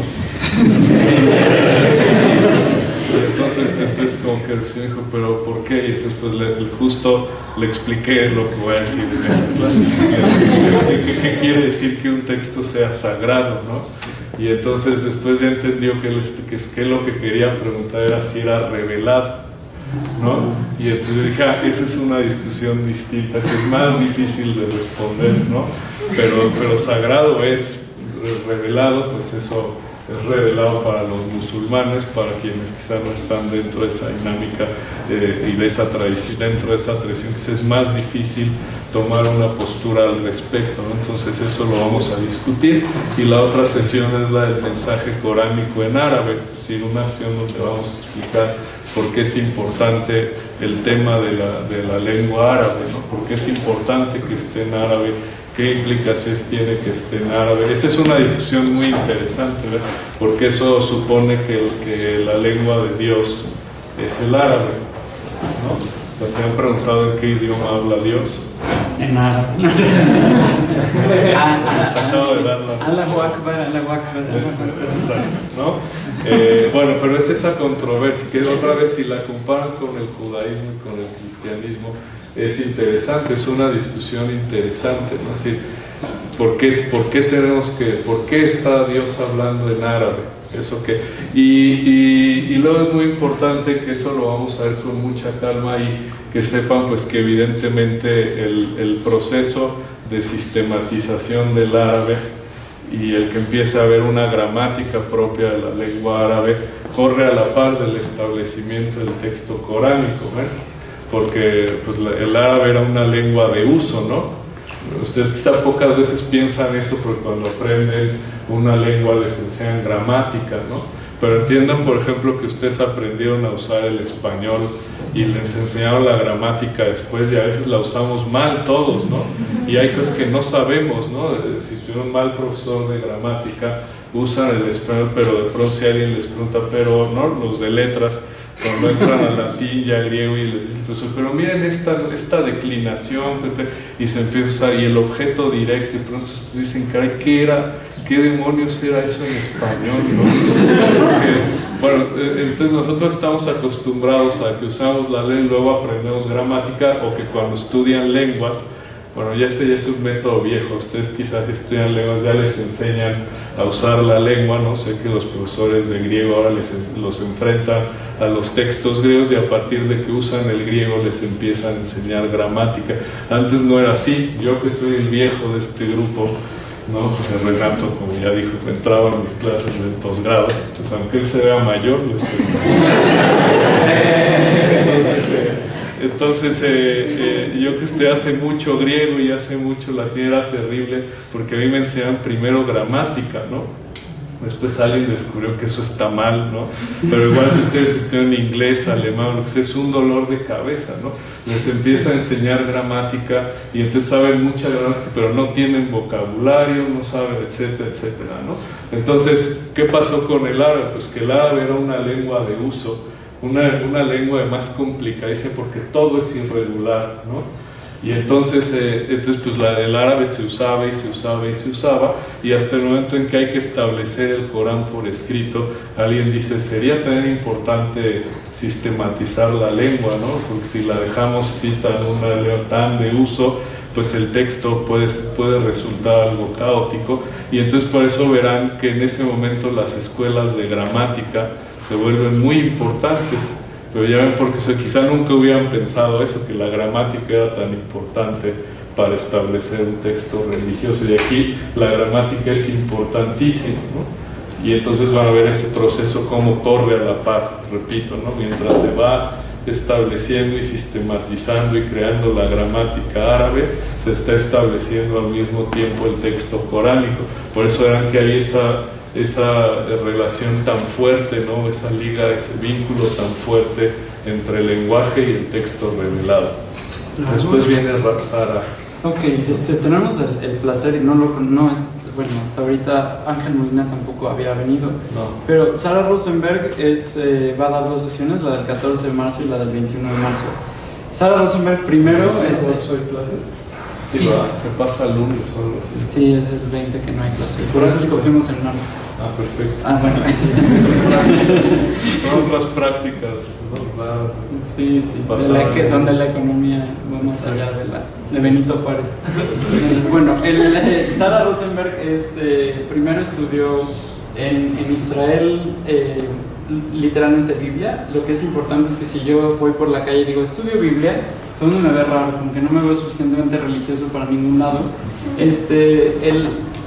Y entonces, entonces como que me dijo, ¿pero por qué? Y entonces pues le, justo le expliqué lo que voy a decir en esa clase. ¿Qué, qué quiere decir que un texto sea sagrado, no? Y entonces después ya entendió que, él, que es que lo que quería preguntar era si era revelado. ¿no? Y entonces dije, ah, esa es una discusión distinta, que es más difícil de responder, ¿no? Pero, pero sagrado es revelado, pues eso es revelado para los musulmanes, para quienes quizá no están dentro de esa dinámica eh, y de esa tradición, dentro de esa tradición, que es más difícil tomar una postura al respecto, ¿no? Entonces eso lo vamos a discutir. Y la otra sesión es la del mensaje coránico en árabe, es decir, una sesión donde vamos a explicar por qué es importante el tema de la, de la lengua árabe, ¿no? Por qué es importante que esté en árabe, qué implicaciones tiene que esté en árabe. Esa es una discusión muy interesante, ¿verdad? Porque eso supone que, que la lengua de Dios es el árabe, ¿no? ¿Se han preguntado en qué idioma habla Dios? En árabe. Les acabo de dar la respuesta. Allahu Akbar, Allahu Akbar. Exacto, ¿no? Eh, bueno, pero es esa controversia, que otra vez si la comparan con el judaísmo y con el cristianismo, es interesante, es una discusión interesante, ¿no? Es decir, ¿por qué, por qué tenemos que, por qué está Dios hablando en árabe? Eso que, y, y, y luego es muy importante que eso lo vamos a ver con mucha calma y que sepan pues que evidentemente el, el proceso de sistematización del árabe y el que empiece a haber una gramática propia de la lengua árabe corre a la par del establecimiento del texto coránico, ¿eh? Porque pues, el árabe era una lengua de uso, ¿no? Ustedes quizá pocas veces piensan eso porque cuando aprenden una lengua les enseñan gramática, ¿no? Pero entiendan, por ejemplo, que ustedes aprendieron a usar el español y les enseñaron la gramática después y a veces la usamos mal todos, ¿no? Y hay cosas que no sabemos, ¿no? Si tuvieron un mal profesor de gramática, usan el español, pero de pronto si alguien les pregunta, pero, ¿no? Los de letras, cuando entran al latín y al griego y les dicen, pero miren esta, esta declinación, y se empieza a usar, y el objeto directo, y pronto ustedes dicen, caray, ¿qué era? ¿Qué demonios era eso en español? ¿No? Porque, bueno, entonces nosotros estamos acostumbrados a que usamos la ley y luego aprendemos gramática, o que cuando estudian lenguas, bueno, ya ese ya es un método viejo, ustedes quizás estudian lenguas, ya les enseñan a usar la lengua, ¿no? Sé que los profesores de griego ahora les, los enfrentan a los textos griegos y a partir de que usan el griego les empiezan a enseñar gramática. Antes no era así, yo que soy el viejo de este grupo, ¿no? Porque Renato, como ya dijo, entraba en mis clases de posgrado, entonces aunque él se vea mayor, yo soy entonces, eh, entonces eh, eh, yo que estoy hace mucho griego y hace mucho latín era terrible porque a mí me enseñaban primero gramática, ¿no? Después alguien descubrió que eso está mal, ¿no? Pero igual si ustedes estudian inglés, alemán, lo que sea, es un dolor de cabeza, ¿no? Les empieza a enseñar gramática y entonces saben mucha gramática, pero no tienen vocabulario, no saben, etcétera, etcétera, ¿no? Entonces, ¿qué pasó con el árabe? Pues que el árabe era una lengua de uso, una, una lengua más complicada, dice, porque todo es irregular, ¿no? Y entonces, eh, entonces pues la, el árabe se usaba y se usaba y se usaba, y hasta el momento en que hay que establecer el Corán por escrito, alguien dice, sería también importante sistematizar la lengua, ¿no? Porque si la dejamos así tan, una lengua tan de uso, pues el texto puede, puede resultar algo caótico, y entonces por eso verán que en ese momento las escuelas de gramática se vuelven muy importantes. Pero ya ven, porque quizá nunca hubieran pensado eso, que la gramática era tan importante para establecer un texto religioso, y aquí la gramática es importantísima, ¿no? Y entonces van a ver ese proceso cómo corre a la par, repito, ¿no? Mientras se va estableciendo y sistematizando y creando la gramática árabe, se está estableciendo al mismo tiempo el texto coránico. Por eso verán que hay esa esa relación tan fuerte, ¿no? Esa liga, ese vínculo tan fuerte entre el lenguaje y el texto revelado. Después viene Sara. Ok, este, tenemos el, el placer, y no lo no es, bueno, hasta ahorita Ángel Molina tampoco había venido, no. Pero Sara Rosenberg es, eh, va a dar dos sesiones, la del catorce de marzo y la del veintiuno de marzo. Sara Rosenberg primero... ¿No este, soy clase? Sí, sí. Va, se pasa el lunes o algo así. Sí, es el veinte que no hay clase, por eso escogimos el martes. Ah, perfecto. Ah, bueno. Son otras prácticas, ¿no? Raras. Sí, sí, de la que, donde la economía va más allá de la de Benito Juárez. Entonces, bueno, el, eh, Sara Rosenberg es, eh, primero estudió en, en Israel eh, literalmente Biblia. Lo que es importante es que si yo voy por la calle y digo estudio Biblia, todo el mundo me ve raro, como que no me veo suficientemente religioso para ningún lado. Este, el,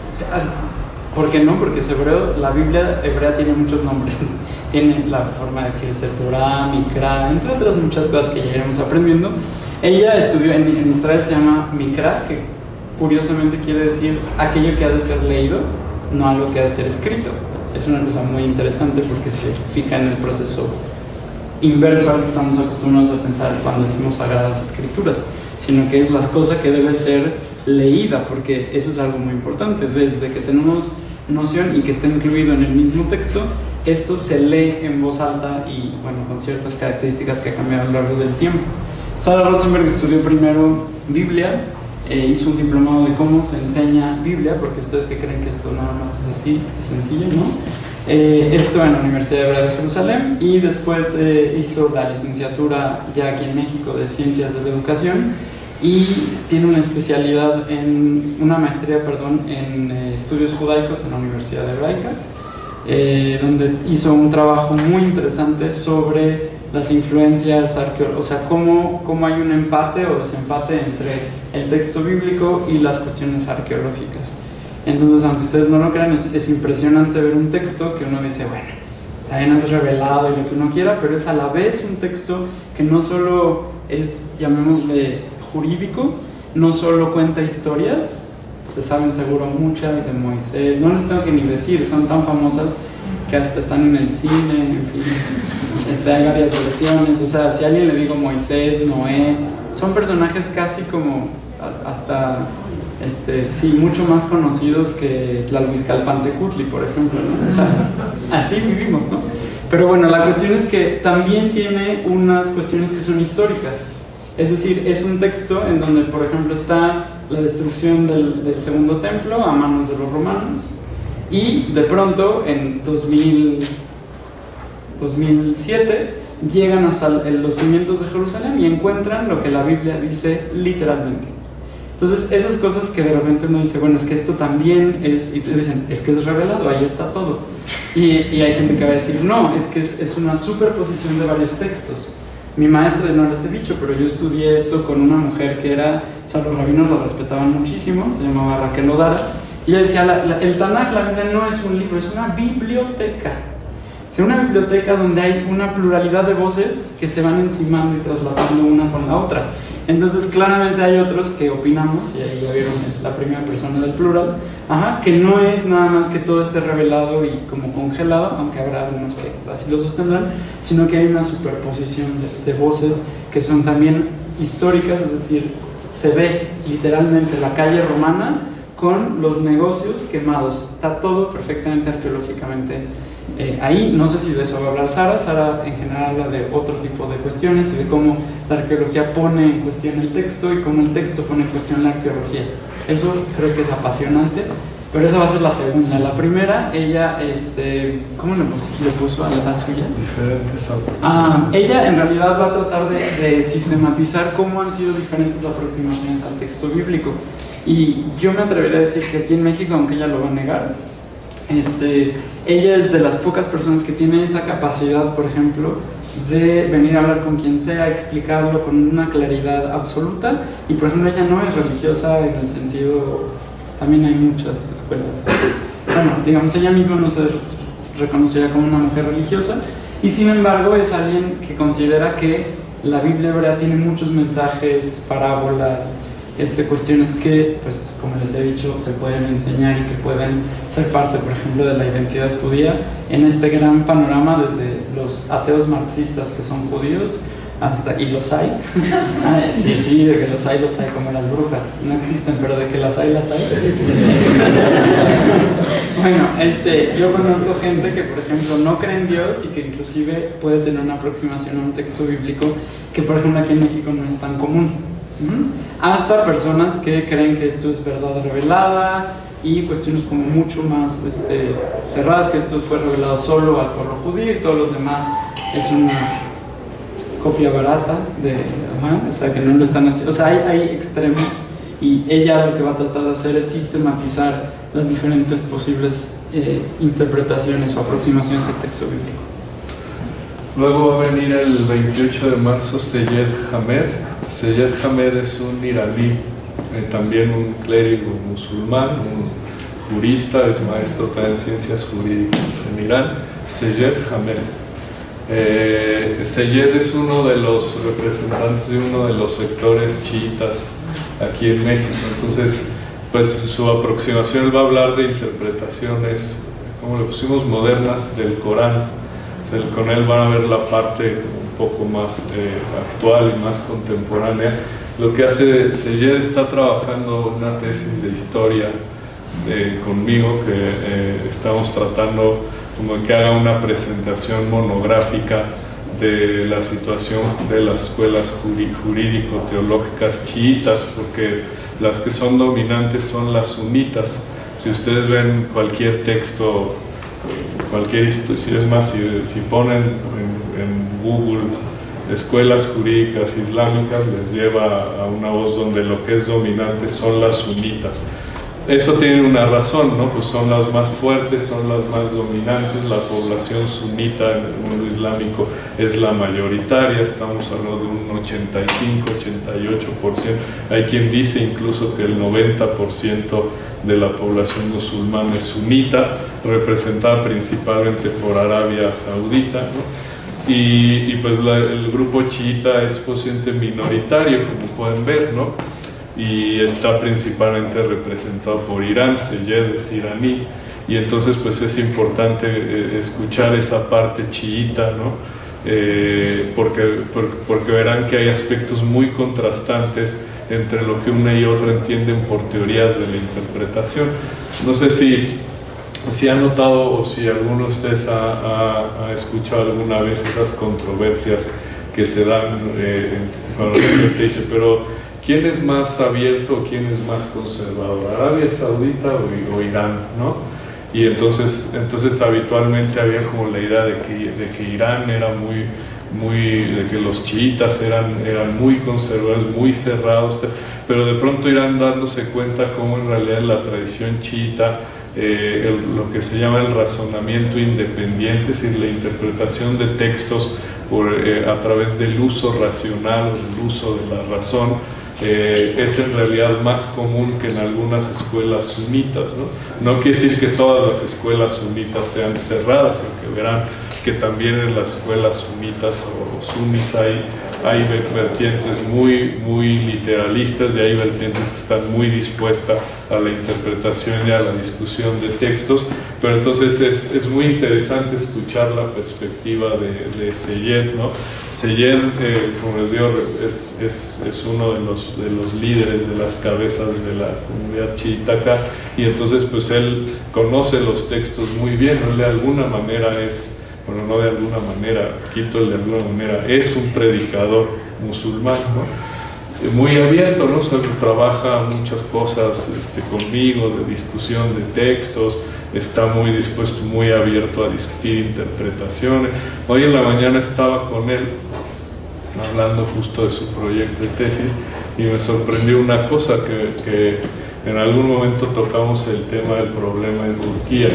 ¿por qué no? Porque es hebreo, la Biblia hebrea tiene muchos nombres. Tiene la forma de decirse Torah, Mikra, entre otras muchas cosas que ya iremos aprendiendo. Ella estudió, en, en Israel se llama Mikra, que curiosamente quiere decir aquello que ha de ser leído, no algo que ha de ser escrito. Es una cosa muy interesante porque se fija en el proceso inverso al que estamos acostumbrados a pensar cuando decimos Sagradas Escrituras, sino que es la cosa que debe ser leída, porque eso es algo muy importante. Desde que tenemos noción y que está incluido en el mismo texto, esto se lee en voz alta y bueno, con ciertas características que cambian a lo largo del tiempo. Sarah Rosenberg estudió primero Biblia, eh, hizo un diplomado de cómo se enseña Biblia, porque ustedes que creen que esto nada más es así, es sencillo, ¿no? Eh, esto en la Universidad Hebrea de Jerusalén, y después eh, hizo la licenciatura ya aquí en México de Ciencias de la Educación, y tiene una especialidad en, una maestría, perdón, en eh, estudios judaicos en la Universidad Hebraica, eh, donde hizo un trabajo muy interesante sobre las influencias arqueológicas, o sea, cómo, cómo hay un empate o desempate entre el texto bíblico y las cuestiones arqueológicas. Entonces, aunque ustedes no lo crean, es, es impresionante ver un texto que uno dice, bueno, también es revelado y lo que uno quiera, pero es a la vez un texto que no solo es, llamémosle, jurídico, no solo cuenta historias, se saben seguro muchas de Moisés, no les tengo que ni decir, son tan famosas que hasta están en el cine, en fin, este, hay varias versiones. O sea, si a alguien le digo Moisés, Noé, son personajes casi como hasta, este, sí, mucho más conocidos que Tlalhuizcalpantecutli, por ejemplo, ¿no? O sea, así vivimos, ¿no? Pero bueno, la cuestión es que también tiene unas cuestiones que son históricas. Es decir, es un texto en donde, por ejemplo, está la destrucción del, del segundo templo a manos de los romanos, y de pronto, en dos mil siete, llegan hasta el, los cimientos de Jerusalén y encuentran lo que la Biblia dice literalmente. Entonces, esas cosas que de repente uno dice, bueno, es que esto también es, y te dicen, es que es revelado, ahí está todo. Y, y hay gente que va a decir, no, es que es, es una superposición de varios textos. Mi maestra, no les he dicho, pero yo estudié esto con una mujer que era, o sea, los rabinos la respetaban muchísimo, se llamaba Raquel Odara, y ella decía, la, la, el Tanaj, la Biblia no es un libro, es una biblioteca. Es una biblioteca donde hay una pluralidad de voces que se van encimando y trasladando una con la otra. Entonces, claramente hay otros que opinamos, y ahí ya vieron la primera persona del plural, ajá, que no es nada más que todo esté revelado y como congelado, aunque habrá algunos que así lo sostendrán, sino que hay una superposición de, de voces que son también históricas, es decir, se ve literalmente la calle romana con los negocios quemados. Está todo perfectamente arqueológicamente Eh, ahí. No sé si de eso va a hablar Sara. Sara en general habla de otro tipo de cuestiones y de cómo la arqueología pone en cuestión el texto y cómo el texto pone en cuestión la arqueología. Eso creo que es apasionante, pero esa va a ser la segunda. La primera, ella, este, ¿cómo le puso, le puso a la suya? Diferentes aproximaciones. Ah, ella en realidad va a tratar de, de sistematizar cómo han sido diferentes aproximaciones al texto bíblico. Y yo me atrevería a decir que aquí en México, aunque ella lo va a negar, Este, ella es de las pocas personas que tiene esa capacidad, por ejemplo, de venir a hablar con quien sea, explicarlo con una claridad absoluta. Y por ejemplo, ella no es religiosa en el sentido, también hay muchas escuelas, bueno, digamos, ella misma no se reconocería como una mujer religiosa, y sin embargo es alguien que considera que la Biblia hebrea tiene muchos mensajes, parábolas, Este, cuestiones que, pues, como les he dicho, se pueden enseñar y que pueden ser parte, por ejemplo, de la identidad judía en este gran panorama, desde los ateos marxistas que son judíos hasta, y los hay, ah, sí, sí, de que los hay, los hay, como las brujas, no existen, pero de que las hay, las hay. Bueno, este, yo conozco gente que, por ejemplo, no cree en Dios y que inclusive puede tener una aproximación a un texto bíblico que, por ejemplo, aquí en México no es tan común. Hasta personas que creen que esto es verdad revelada y cuestiones como mucho más este, cerradas, que esto fue revelado solo al pueblo judío y todos los demás es una copia barata de, ajá, o sea, que no lo están haciendo. O sea, hay, hay extremos, y ella lo que va a tratar de hacer es sistematizar las diferentes posibles eh, interpretaciones o aproximaciones al texto bíblico. Luego va a venir el veintiocho de marzo Seyed Hamed. Seyed Hamed es un iraní, eh, también un clérigo musulmán, un jurista, es maestro también en ciencias jurídicas en Irán. Seyed Hamed. Eh, Seyed es uno de los representantes de uno de los sectores chiitas aquí en México. Entonces, pues su aproximación, él va a hablar de interpretaciones, como le pusimos, modernas del Corán. O sea, con él van a ver la parte un poco más eh, actual y más contemporánea. Lo que hace Seyed, está trabajando una tesis de historia eh, conmigo, que eh, estamos tratando como que haga una presentación monográfica de la situación de las escuelas jurídico-teológicas chiitas, porque las que son dominantes son las sunitas. Si ustedes ven cualquier texto, cualquier historia, si es más, si, si ponen en, en Google escuelas jurídicas islámicas, les lleva a una voz donde lo que es dominante son las sunitas. Eso tiene una razón, ¿no? Pues son las más fuertes, son las más dominantes. La población sunita en el mundo islámico es la mayoritaria, estamos hablando de un ochenta y cinco, ochenta y ocho por ciento. Hay quien dice incluso que el noventa por ciento de la población musulmana es sunita, representada principalmente por Arabia Saudita, ¿no? Y, y pues la, el grupo chiita es posiblemente minoritario, como pueden ver, ¿no? Y está principalmente representado por Irán. Seyed es iraní, y entonces pues es importante eh, escuchar esa parte chiita, ¿no? Eh, porque, por, porque verán que hay aspectos muy contrastantes entre lo que una y otra entienden por teorías de la interpretación. No sé si, si han notado o si alguno de ustedes ha, ha, ha escuchado alguna vez esas controversias que se dan eh, cuando la gente dice, pero ¿quién es más abierto o quién es más conservador? ¿Arabia Saudita o, o Irán? ¿No? Y entonces, entonces habitualmente había como la idea de que, de que Irán era muy, muy, de que los chiitas eran, eran muy conservadores, muy cerrados, pero de pronto irán dándose cuenta cómo en realidad en la tradición chiita eh, el, lo que se llama el razonamiento independiente, es decir, la interpretación de textos por, eh, a través del uso racional, el uso de la razón, Eh, es en realidad más común que en algunas escuelas sunitas, ¿no? No quiere decir que todas las escuelas sunitas sean cerradas, sino que verán que también en las escuelas sunitas o sunis hay, hay vertientes muy, muy literalistas, y hay vertientes que están muy dispuestas a la interpretación y a la discusión de textos. Pero entonces es, es muy interesante escuchar la perspectiva de, de Seyed, ¿no? Seyed, eh, como les digo, es, es, es uno de los, de los líderes, de las cabezas de la comunidad chiita acá, y entonces pues él conoce los textos muy bien, ¿no? De alguna manera es, bueno, no de alguna manera, quito el de alguna manera, es un predicador musulmán, ¿no? Muy abierto, ¿no? O sea, trabaja muchas cosas este, conmigo, de discusión de textos, está muy dispuesto, muy abierto a discutir interpretaciones. Hoy en la mañana estaba con él hablando justo de su proyecto de tesis, y me sorprendió una cosa, que, que en algún momento tocamos el tema del problema en Turquía,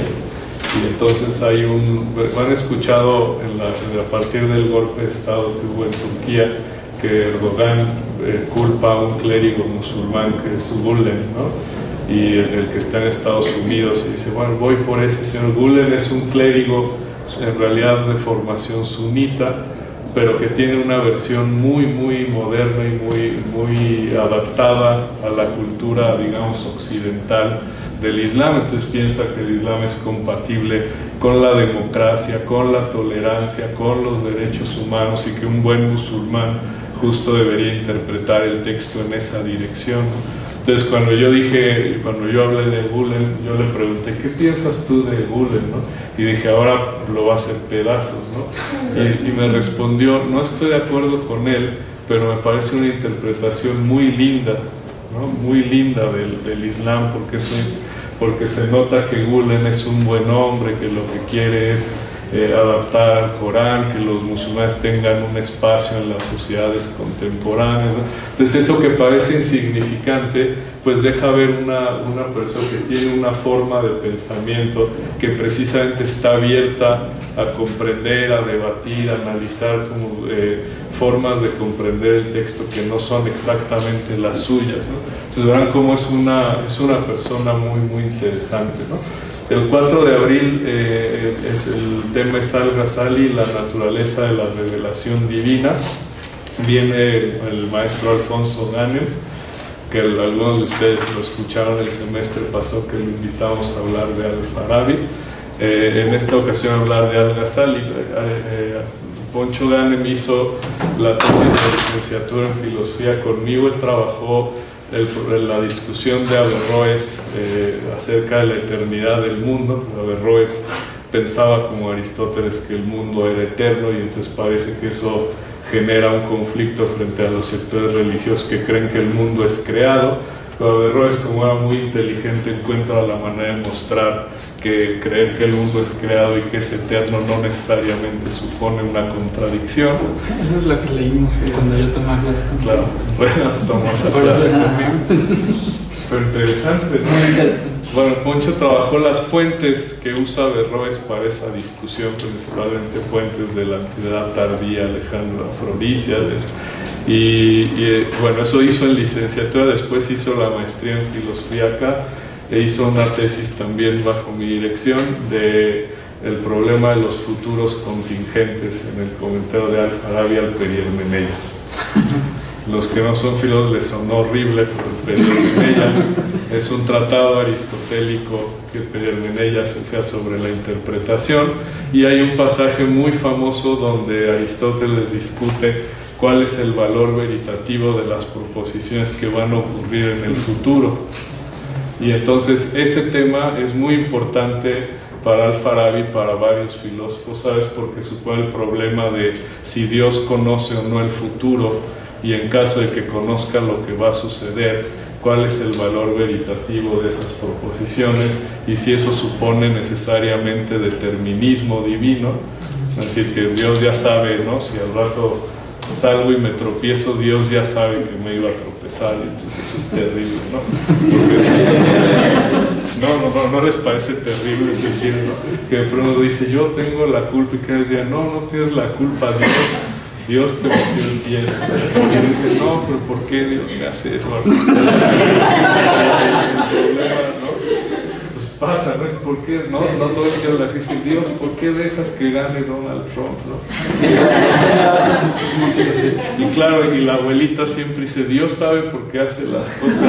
y entonces hay un, han escuchado en la, a partir del golpe de Estado que hubo en Turquía, que Erdogan eh, culpa a un clérigo musulmán que es Gulen, ¿no? Y el, el que está en Estados Unidos, y dice, bueno, voy por ese señor Gulen, es un clérigo en realidad de formación sunita, pero que tiene una versión muy, muy moderna y muy, muy adaptada a la cultura, digamos, occidental del Islam. Entonces piensa que el Islam es compatible con la democracia, con la tolerancia, con los derechos humanos, y que un buen musulmán justo debería interpretar el texto en esa dirección. Entonces cuando yo dije, cuando yo hablé de Gulen, yo le pregunté, ¿qué piensas tú de Gulen, ¿no? Y dije, ahora lo va a hacer pedazos, ¿no? Y, y me respondió, no estoy de acuerdo con él, pero me parece una interpretación muy linda, ¿no? Muy linda del, del Islam, porque, es un, porque se nota que Gulen es un buen hombre, que lo que quiere es eh, adaptar al Corán, que los musulmanes tengan un espacio en las sociedades contemporáneas, ¿no? Entonces eso que parece insignificante, pues deja ver una, una persona que tiene una forma de pensamiento que precisamente está abierta a comprender, a debatir, a analizar como, eh, formas de comprender el texto que no son exactamente las suyas, ¿no? Entonces verán cómo es una, es una persona muy, muy interesante, ¿no? El cuatro de abril eh, es el tema es Al-Ghazali, la naturaleza de la revelación divina. Viene el maestro Alfonso Ghanem, que algunos de ustedes lo escucharon el semestre pasado, que lo invitamos a hablar de Al-Farabi. Eh, en esta ocasión hablar de Al-Ghazali. Eh, eh, Poncho Ghanem hizo la tesis de licenciatura en filosofía conmigo. Él trabajó el, la discusión de Averroes eh, acerca de la eternidad del mundo. Averroes pensaba como Aristóteles que el mundo era eterno, y entonces parece que eso genera un conflicto frente a los sectores religiosos que creen que el mundo es creado. Pero Averroes, como era muy inteligente, encuentra la manera de mostrar que creer que el mundo es creado y que es eterno no necesariamente supone una contradicción. Eso es lo que leímos cuando yo tomaba clases con Claro, bueno, tomamos a clase conmigo. Pero interesante, ¿no? Bueno, Poncho trabajó las fuentes que usa Averroes para esa discusión, principalmente fuentes de la antigüedad tardía, Alejandro Afrodisias, eso. Y, y bueno, eso hizo en licenciatura. Después hizo la maestría en filosofía acá, e hizo una tesis también bajo mi dirección de el problema de los futuros contingentes en el comentario de Al-Farabi al Perihermeneidas. Los que no son filósofos les sonó horrible, pero el Perihermeneidas es un tratado aristotélico que Perihermeneidas se sobre la interpretación, y hay un pasaje muy famoso donde Aristóteles discute cuál es el valor veritativo de las proposiciones que van a ocurrir en el futuro. Y entonces ese tema es muy importante para Al-Farabi, para varios filósofos, ¿sabes? Porque supone el problema de si Dios conoce o no el futuro, y en caso de que conozca lo que va a suceder, cuál es el valor veritativo de esas proposiciones, y si eso supone necesariamente determinismo divino. Es decir, que Dios ya sabe, ¿no? Si al rato salgo y me tropiezo, Dios ya sabe que me iba a tropezar, y entonces eso es terrible, ¿no? Porque eso, no, no, no, no les parece terrible decir, ¿no? Que de pronto dice, yo tengo la culpa, y que decía, no, no tienes la culpa, Dios, Dios te metió el pie. Y dice, no, pero ¿por qué Dios me hace eso? El problema, ¿no? Pues pasa, ¿no? ¿Por qué? No, no todo el que la dice, Dios, ¿por qué dejas que gane Donald Trump, no? Y claro, y la abuelita siempre dice, Dios sabe por qué hace las cosas.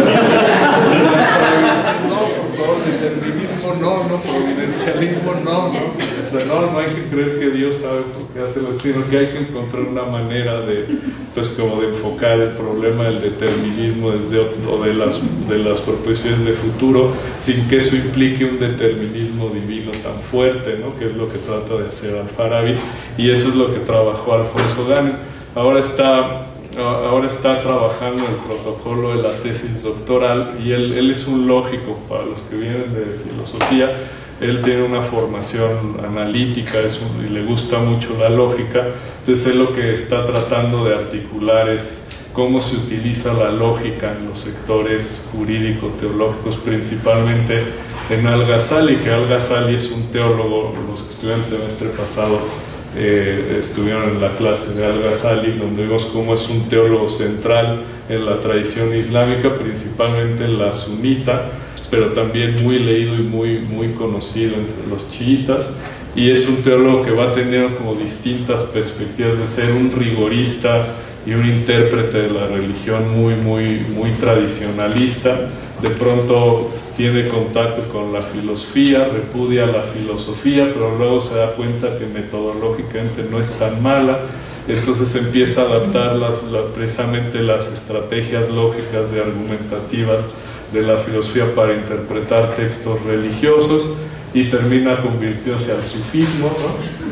No, por favor, determinismo no, no, providencialismo no, no. O sea, no, no hay que creer que Dios sabe por qué hace lo, sino que hay que encontrar una manera de, pues, como de enfocar el problema del determinismo desde o de las, de las proposiciones de futuro, sin que eso implique un determinismo divino tan fuerte, ¿no? Que es lo que trata de hacer Al-Farabi, y eso es lo que trabajó Alfonso Ghanem. Ahora está, ahora está trabajando en el protocolo de la tesis doctoral, y él, él es un lógico. Para los que vienen de filosofía, él tiene una formación analítica, es un, y le gusta mucho la lógica. Entonces él lo que está tratando de articular es cómo se utiliza la lógica en los sectores jurídico-teológicos, principalmente en Al-Ghazali, que Al-Ghazali es un teólogo. Los que estuvieron el semestre pasado eh, estuvieron en la clase de Al-Ghazali, donde vemos cómo es un teólogo central en la tradición islámica, principalmente en la sunita, pero también muy leído y muy, muy conocido entre los chiitas, y es un teólogo que va teniendo como distintas perspectivas de ser un rigorista y un intérprete de la religión muy, muy, muy tradicionalista. De pronto tiene contacto con la filosofía, repudia la filosofía, pero luego se da cuenta que metodológicamente no es tan mala. Entonces empieza a adaptar las, la, precisamente las estrategias lógicas y argumentativas de la filosofía para interpretar textos religiosos, y termina convirtiéndose al sufismo, ¿no?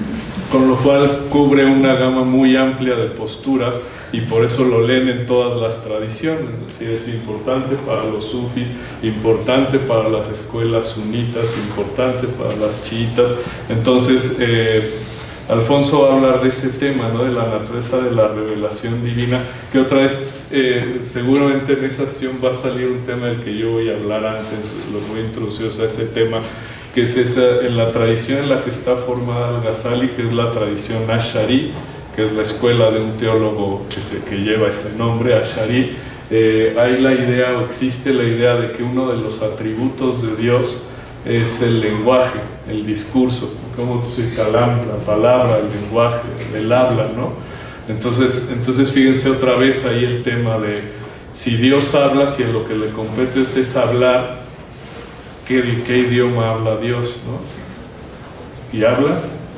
con lo cual cubre una gama muy amplia de posturas y por eso lo leen en todas las tradiciones. Es decir, es importante para los sufis, importante para las escuelas sunitas, importante para las chiitas. Entonces eh, Alfonso va a hablar de ese tema, ¿no? De la naturaleza de la revelación divina, que otra vez eh, seguramente en esa sesión va a salir un tema del que yo voy a hablar antes, los voy a introducir a ese tema, que es esa, en la tradición en la que está formada Al-Ghazali, que es la tradición Ash'ari, que es la escuela de un teólogo que, se, que lleva ese nombre, Ash'ari. Eh, hay la idea, o existe la idea de que uno de los atributos de Dios es el lenguaje, el discurso, como tú dices, calam, la palabra, el lenguaje, el habla, ¿no? Entonces, entonces fíjense otra vez ahí el tema de si Dios habla, si en lo que le compete es hablar, ¿qué, qué idioma habla Dios, no? ¿Y habla?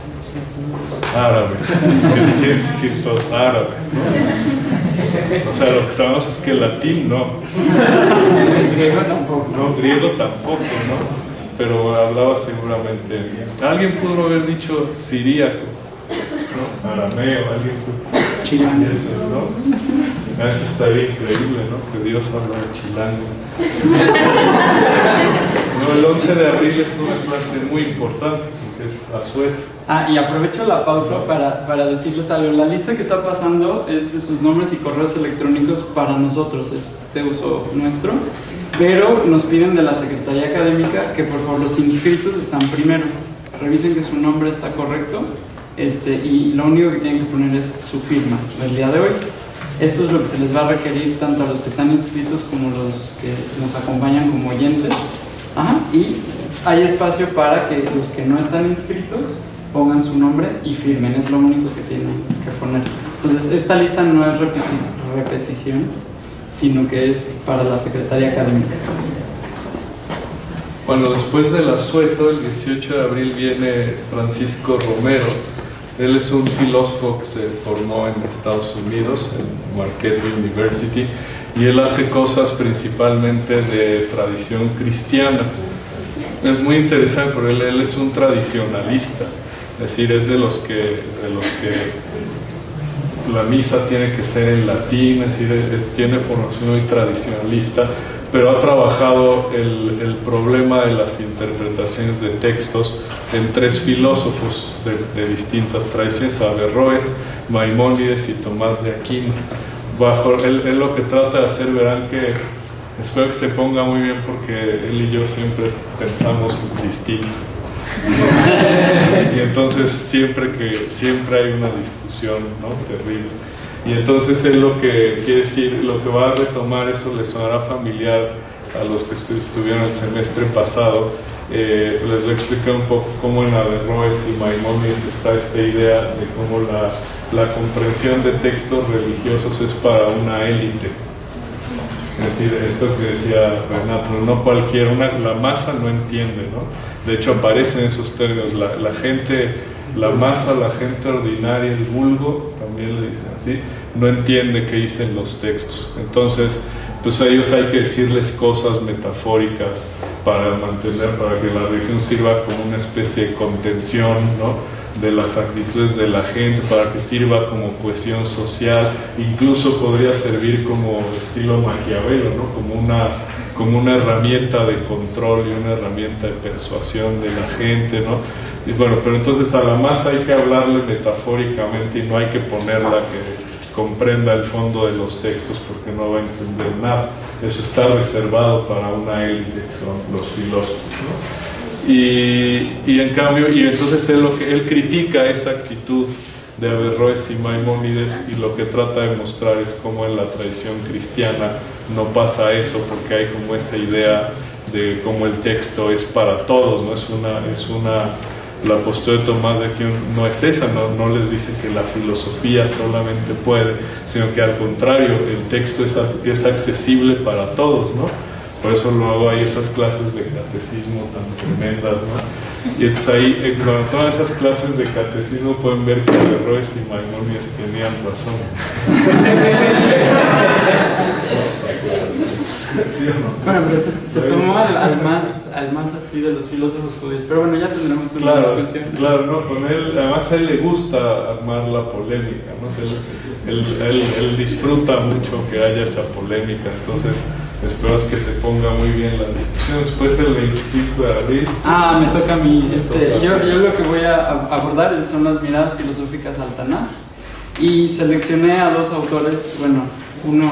Árabe. ¿Qué quiere decir todos? Árabe, ¿no? O sea, lo que sabemos es que latín no. Griego tampoco. No, griego tampoco, ¿no? Pero hablaba seguramente. Alguien pudo haber dicho siríaco, ¿no? Arameo, alguien pudo. Chilango. Eso, ¿no? A veces estaría increíble, ¿no? Que Dios habla de chilango. No, el once de abril es una clase muy importante porque es asueto. Ah, y aprovecho la pausa para, para decirles algo. La lista que está pasando es de sus nombres y correos electrónicos para nosotros, es de uso nuestro, pero nos piden de la Secretaría Académica que por favor los inscritos están primero. Revisen que su nombre está correcto este, y lo único que tienen que poner es su firma del día de hoy. Eso es lo que se les va a requerir tanto a los que están inscritos como los que nos acompañan como oyentes. Ajá, y hay espacio para que los que no están inscritos pongan su nombre y firmen, es lo único que tienen que poner. Entonces, esta lista no es repeti- repetición, sino que es para la Secretaría Académica. Bueno, después del asueto, el dieciocho de abril viene Francisco Romero. Él es un filósofo que se formó en Estados Unidos, en Marquette University, y él hace cosas principalmente de tradición cristiana. Es muy interesante porque él, él es un tradicionalista, es decir, es de los que, de los que la misa tiene que ser en latín, es decir, es, es, tiene formación muy tradicionalista, pero ha trabajado el, el problema de las interpretaciones de textos en tres filósofos de, de distintas tradiciones, Averroes, Maimónides y Tomás de Aquino. Bajo él, él lo que trata de hacer, verán que espero que se ponga muy bien porque él y yo siempre pensamos distinto. Y entonces siempre que siempre hay una discusión, ¿no? Terrible. Y entonces él lo que quiere decir, lo que va a retomar, eso le sonará familiar a los que estu estuvieron el semestre pasado. Eh, les voy a explicar un poco cómo en Averroes y Maimónides está esta idea de cómo la, la comprensión de textos religiosos es para una élite. Es decir, esto que decía Renato, no cualquiera, una, la masa no entiende, ¿no? De hecho aparecen esos términos, la, la gente, la masa, la gente ordinaria, el vulgo, también le dicen así, no entiende qué dicen los textos. Entonces, pues a ellos hay que decirles cosas metafóricas para mantener, para que la religión sirva como una especie de contención, ¿no?, de las actitudes de la gente, para que sirva como cohesión social, incluso podría servir como estilo Maquiavelo, ¿no?, como una, como una herramienta de control y una herramienta de persuasión de la gente, ¿no? Y bueno, pero entonces a la masa hay que hablarle metafóricamente y no hay que ponerla que comprenda el fondo de los textos porque no va a entender nada. Eso está reservado para una élite que son los filósofos, ¿no? Y, y en cambio, y entonces él, lo que, él critica esa actitud de Averroes y Maimónides y lo que trata de mostrar es cómo en la tradición cristiana no pasa eso, porque hay como esa idea de cómo el texto es para todos, ¿no? Es una, es una, la postura de Tomás de Aquino no es esa, no, no les dice que la filosofía solamente puede, sino que al contrario, el texto es, es accesible para todos, ¿no? Por eso luego hay esas clases de catecismo tan tremendas, ¿no? Y entonces ahí, en todas esas clases de catecismo pueden ver que Averroes y Maimónides tenían razón. ¿Sí o no? Bueno, pero se, se tomó al, al, más, al más así de los filósofos judíos, pero bueno, ya tendremos una claro, discusión. Claro, no, con él, además a él le gusta armar la polémica, ¿no? O sea, él, él, él, él disfruta mucho que haya esa polémica, entonces esperamos que se ponga muy bien la discusión. Después el veinticinco de abril. Ah, me toca a mí. Este, yo, yo lo que voy a abordar son las miradas filosóficas al Tanaj. Y seleccioné a dos autores, bueno, uno,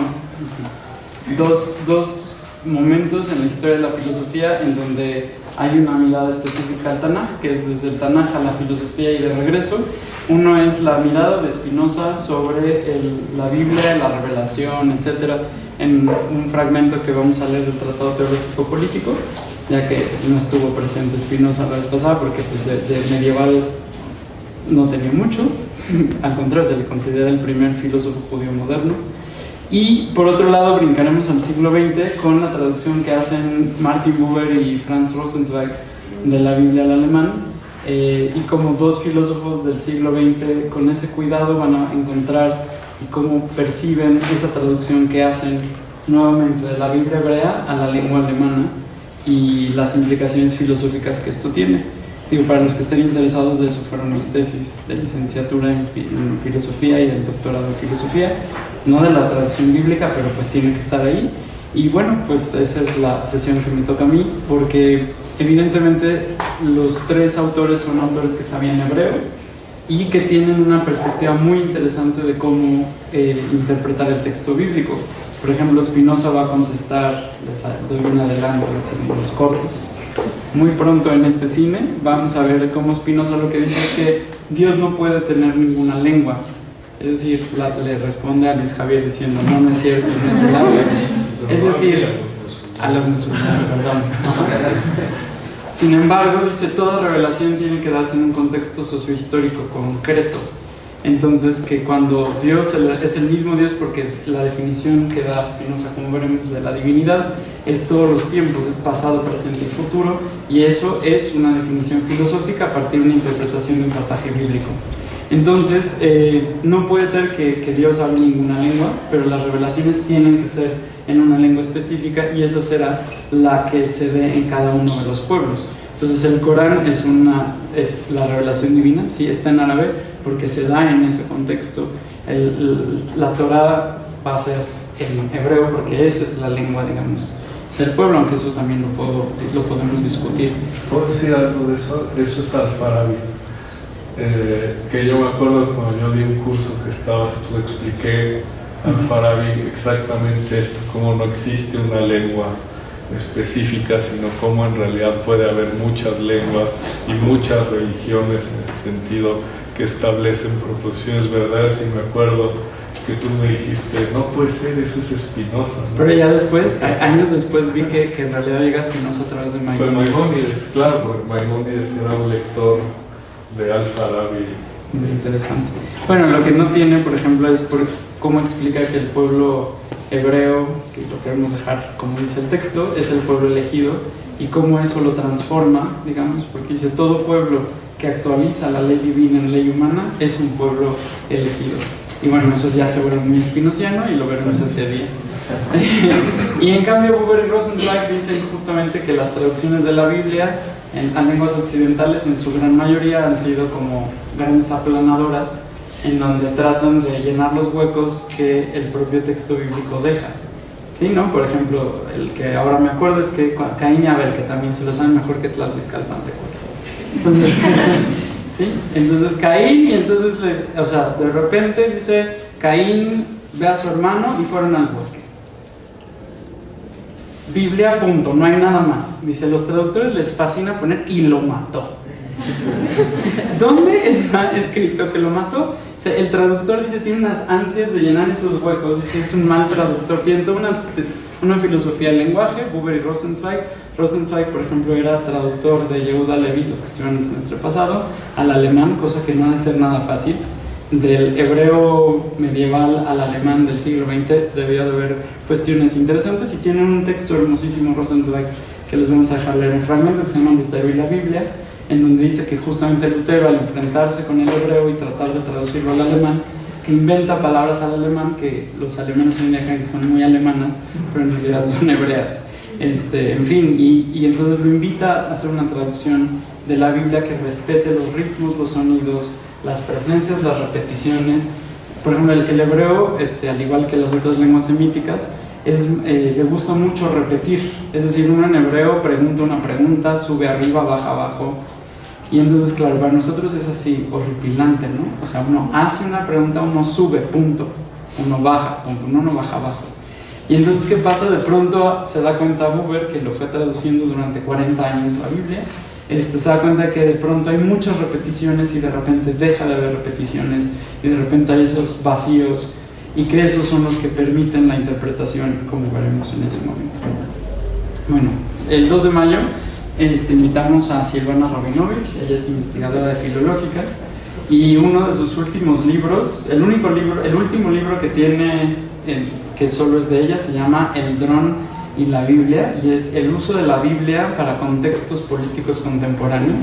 dos, dos momentos en la historia de la filosofía en donde hay una mirada específica al Tanaj, que es desde el Tanaj a la filosofía y de regreso. Uno es la mirada de Spinoza sobre el, la Biblia, la revelación, etcétera, en un fragmento que vamos a leer del Tratado Teológico Político, ya que no estuvo presente Spinoza la vez pasada porque pues, de, de medieval no tenía mucho, al contrario, se le considera el primer filósofo judío moderno. Y por otro lado brincaremos al siglo veinte con la traducción que hacen Martin Buber y Franz Rosenzweig de la Biblia al alemán, eh, y como dos filósofos del siglo veinte con ese cuidado van a encontrar y cómo perciben esa traducción que hacen nuevamente de la Biblia hebrea a la lengua alemana y las implicaciones filosóficas que esto tiene. Digo, para los que estén interesados de eso fueron mis tesis de licenciatura en, fi en filosofía y del doctorado en filosofía, no de la traducción bíblica, pero pues tiene que estar ahí. Y bueno, pues esa es la sesión que me toca a mí, porque evidentemente los tres autores son autores que sabían hebreo y que tienen una perspectiva muy interesante de cómo eh, interpretar el texto bíblico. Por ejemplo, Spinoza va a contestar, les doy un adelanto, en los cortos. Muy pronto en este cine vamos a ver cómo Spinoza lo que dice es que Dios no puede tener ninguna lengua. Es decir, la, le responde a Luis Javier diciendo, no, no es cierto, no es el habla. Es decir, a los musulmanes, perdón. Sin embargo, dice, toda revelación tiene que darse en un contexto sociohistórico concreto. Entonces, que cuando Dios es el mismo Dios, porque la definición que da Spinoza, como veremos, de la divinidad es todos los tiempos, es pasado, presente y futuro, y eso es una definición filosófica a partir de una interpretación de un pasaje bíblico. Entonces, eh, no puede ser que, que Dios hable ninguna lengua, pero las revelaciones tienen que ser en una lengua específica y esa será la que se dé en cada uno de los pueblos. Entonces el Corán es, una, es la revelación divina, sí, está en árabe porque se da en ese contexto. El, el, la Torá va a ser en hebreo porque esa es la lengua, digamos, del pueblo, aunque eso también lo, puedo, lo podemos discutir. ¿Puedo decir algo de eso? Eso es Al-Farabi. Eh, que yo me acuerdo cuando yo di un curso que estabas, tú expliqué Al-Farabi exactamente esto, cómo no existe una lengua específica, sino cómo en realidad puede haber muchas lenguas y muchas religiones en ese sentido que establecen proposiciones verdaderas. Y me acuerdo que tú me dijiste, no puede ser, eso es Spinoza, ¿no? Pero ya después, años después vi que, que en realidad llega Spinoza a través de Maimónides. Fue Maimónides, claro, porque Maimónides era un lector de Al-Farabi. Muy interesante. Bueno, lo que no tiene, por ejemplo, es por cómo explica que el pueblo hebreo, si lo queremos dejar como dice el texto, es el pueblo elegido, y cómo eso lo transforma, digamos, porque dice, todo pueblo que actualiza la ley divina en ley humana es un pueblo elegido. Y bueno, eso ya se vuelve muy spinoziano y lo veremos sí. ese día. Y en cambio Buber y Rosenzweig dicen justamente que las traducciones de la Biblia en, a lenguas occidentales en su gran mayoría han sido como grandes aplanadoras en donde tratan de llenar los huecos que el propio texto bíblico deja. ¿Sí, no? Por ejemplo, el que ahora me acuerdo es que Caín y Abel, que también se lo saben mejor que Tlalhuizcalpante. ¿Sí? Entonces Caín, y entonces, le, o sea, de repente dice, Caín ve a su hermano y fueron al bosque. Biblia, punto, no hay nada más. Dice, los traductores les fascina poner y lo mató. Dice, ¿dónde está escrito que lo mató? O sea, el traductor dice, tiene unas ansias de llenar esos huecos, dice, es un mal traductor, tiene toda una, una filosofía del lenguaje. Buber y Rosenzweig. Rosenzweig, por ejemplo, era traductor de Yehuda Levi, los que estuvieron en el semestre pasado, al alemán, cosa que no ha de ser nada fácil. Del hebreo medieval al alemán del siglo veinte debió de haber cuestiones interesantes, y tienen un texto hermosísimo, Rosenzweig, que les vamos a dejar leer un fragmento que se llama Lutero y la Biblia, en donde dice que justamente Lutero, al enfrentarse con el hebreo y tratar de traducirlo al alemán, que inventa palabras al alemán que los alemanes hoy en día creen que son muy alemanas, pero en realidad son hebreas. este, en fin, y, y entonces lo invita a hacer una traducción de la Biblia que respete los ritmos, los sonidos, las presencias, las repeticiones. Por ejemplo, el, el hebreo, este, al igual que las otras lenguas semíticas, es, eh, le gusta mucho repetir, es decir, uno en hebreo pregunta una pregunta, sube arriba, baja abajo, y entonces claro, para nosotros es así horripilante, ¿no? O sea, uno hace una pregunta, uno sube, punto, uno baja, punto, uno no baja abajo. Y entonces, ¿qué pasa? De pronto se da cuenta Buber, que lo fue traduciendo durante cuarenta años la Biblia, este, se da cuenta que de pronto hay muchas repeticiones y de repente deja de haber repeticiones y de repente hay esos vacíos, y que esos son los que permiten la interpretación, como veremos en ese momento. Bueno, el dos de mayo este, invitamos a Silvana Rabinovich, ella es investigadora de filológicas, y uno de sus últimos libros, el único libro, el último libro que tiene, el, que solo es de ella, se llama El dron y la Biblia, y es el uso de la Biblia para contextos políticos contemporáneos.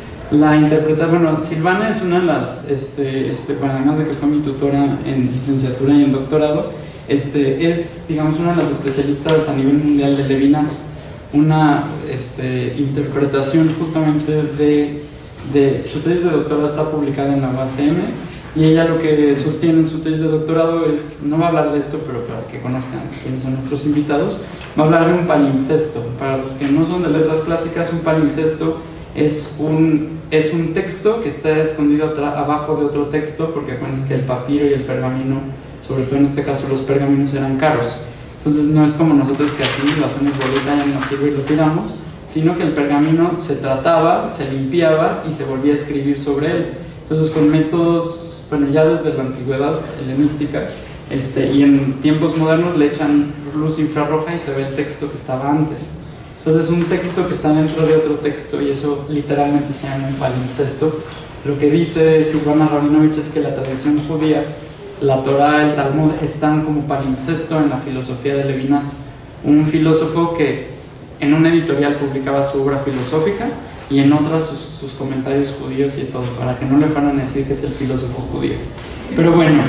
La interpreta, bueno, Silvana es una de las, este, bueno, además de que fue mi tutora en licenciatura y en doctorado, este, es, digamos, una de las especialistas a nivel mundial de Levinas, una este, interpretación justamente de, de su tesis de doctorado está publicada en la U A C M, y ella lo que sostiene en su tesis de doctorado es, no va a hablar de esto, pero para que conozcan quiénes son nuestros invitados, va a hablar de un palimpsesto. Para los que no son de letras clásicas, un palimpsesto es un, es un texto que está escondido abajo de otro texto, porque acuérdense que el papiro y el pergamino, sobre todo en este caso los pergaminos, eran caros. Entonces no es como nosotros que así lo hacemos bolita, ya nos sirve y lo tiramos, sino que el pergamino se trataba, se limpiaba y se volvía a escribir sobre él. Entonces con métodos, bueno, ya desde la antigüedad helenística este, y en tiempos modernos le echan luz infrarroja y se ve el texto que estaba antes. Entonces un texto que está dentro de otro texto, y eso literalmente se llama un palimpsesto. Lo que dice Silvana Rabinovich es que la tradición judía, la Torá, el Talmud, están como palimpsesto en la filosofía de Levinas, un filósofo que en una editorial publicaba su obra filosófica y en otras sus, sus comentarios judíos y todo, para que no le fueran a decir que es el filósofo judío. Pero bueno,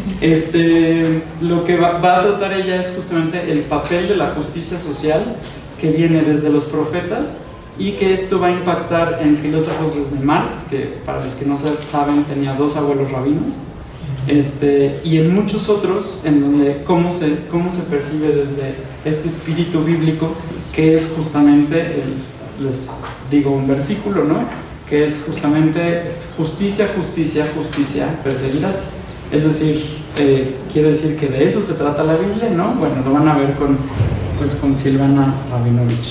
este, lo que va, va a tratar ella es justamente el papel de la justicia social que viene desde los profetas, y que esto va a impactar en filósofos desde Marx, que para los que no saben tenía dos abuelos rabinos, este, y en muchos otros, en donde cómo se, cómo se percibe desde este espíritu bíblico, que es justamente, el, les digo un versículo, ¿no? Que es justamente justicia, justicia, justicia, perseguirás. Es decir, eh, quiere decir que de eso se trata la Biblia, ¿no? Bueno, lo van a ver con, pues, con Silvana Rabinovich.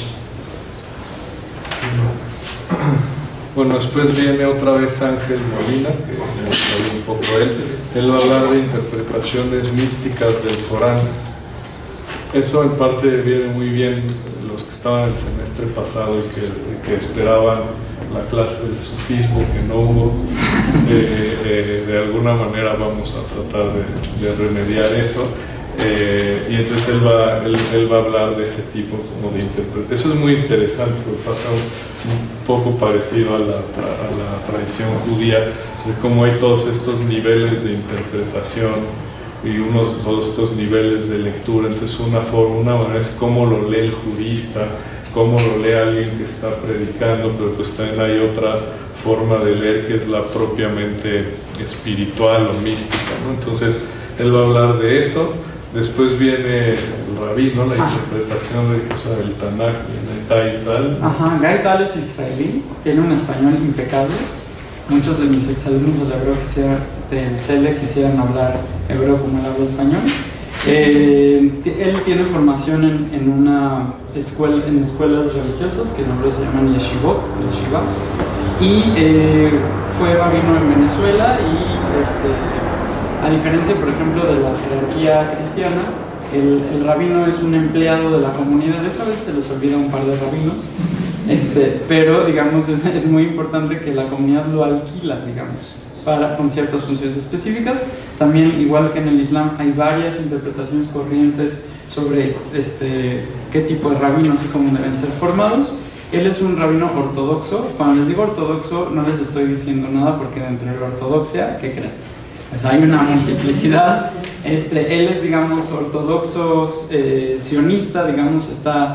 Bueno, después viene otra vez Ángel Molina, que ya nos habló un poco él. Él va a hablar de interpretaciones místicas del Corán. Eso en parte viene muy bien los que estaban el semestre pasado y que, que esperaban la clase del sufismo que no hubo. Eh, eh, de alguna manera vamos a tratar de, de remediar eso. Eh, y entonces él va, él, él va a hablar de ese tipo como de interpretación. Eso es muy interesante, porque pasa un, un poco parecido a la, a la tradición judía, de cómo hay todos estos niveles de interpretación y unos, todos estos niveles de lectura. Entonces una forma, una manera es cómo lo lee el jurista, cómo lo lee alguien que está predicando, pero pues también hay otra forma de leer que es la propiamente espiritual o mística, ¿no? Entonces él va a hablar de eso. Después viene el rabí, ¿no? La ah. interpretación de, o sea, del Tanaj, de Gaital. Ajá, Gaital es israelí, tiene un español impecable. Muchos de mis exalumnos del hebreo quisieran, del C L quisieran hablar hebreo como él habla español. Eh, él tiene formación en, en una escuela, en escuelas religiosas que en hebreo se llaman yeshivot, yeshiva, y eh, fue rabino en Venezuela. Y este, a diferencia, por ejemplo, de la jerarquía cristiana, el, el rabino es un empleado de la comunidad. Eso a veces se les olvida a un par de rabinos, este, pero digamos es, es muy importante que la comunidad lo alquila, digamos, para, con ciertas funciones específicas. También, igual que en el Islam, hay varias interpretaciones corrientes sobre este, qué tipo de rabinos y cómo deben ser formados. Él es un rabino ortodoxo. Cuando les digo ortodoxo, no les estoy diciendo nada, porque dentro de la ortodoxia, ¿qué creen? Pues hay una multiplicidad. Este, él es, digamos, ortodoxo, eh, sionista, digamos, está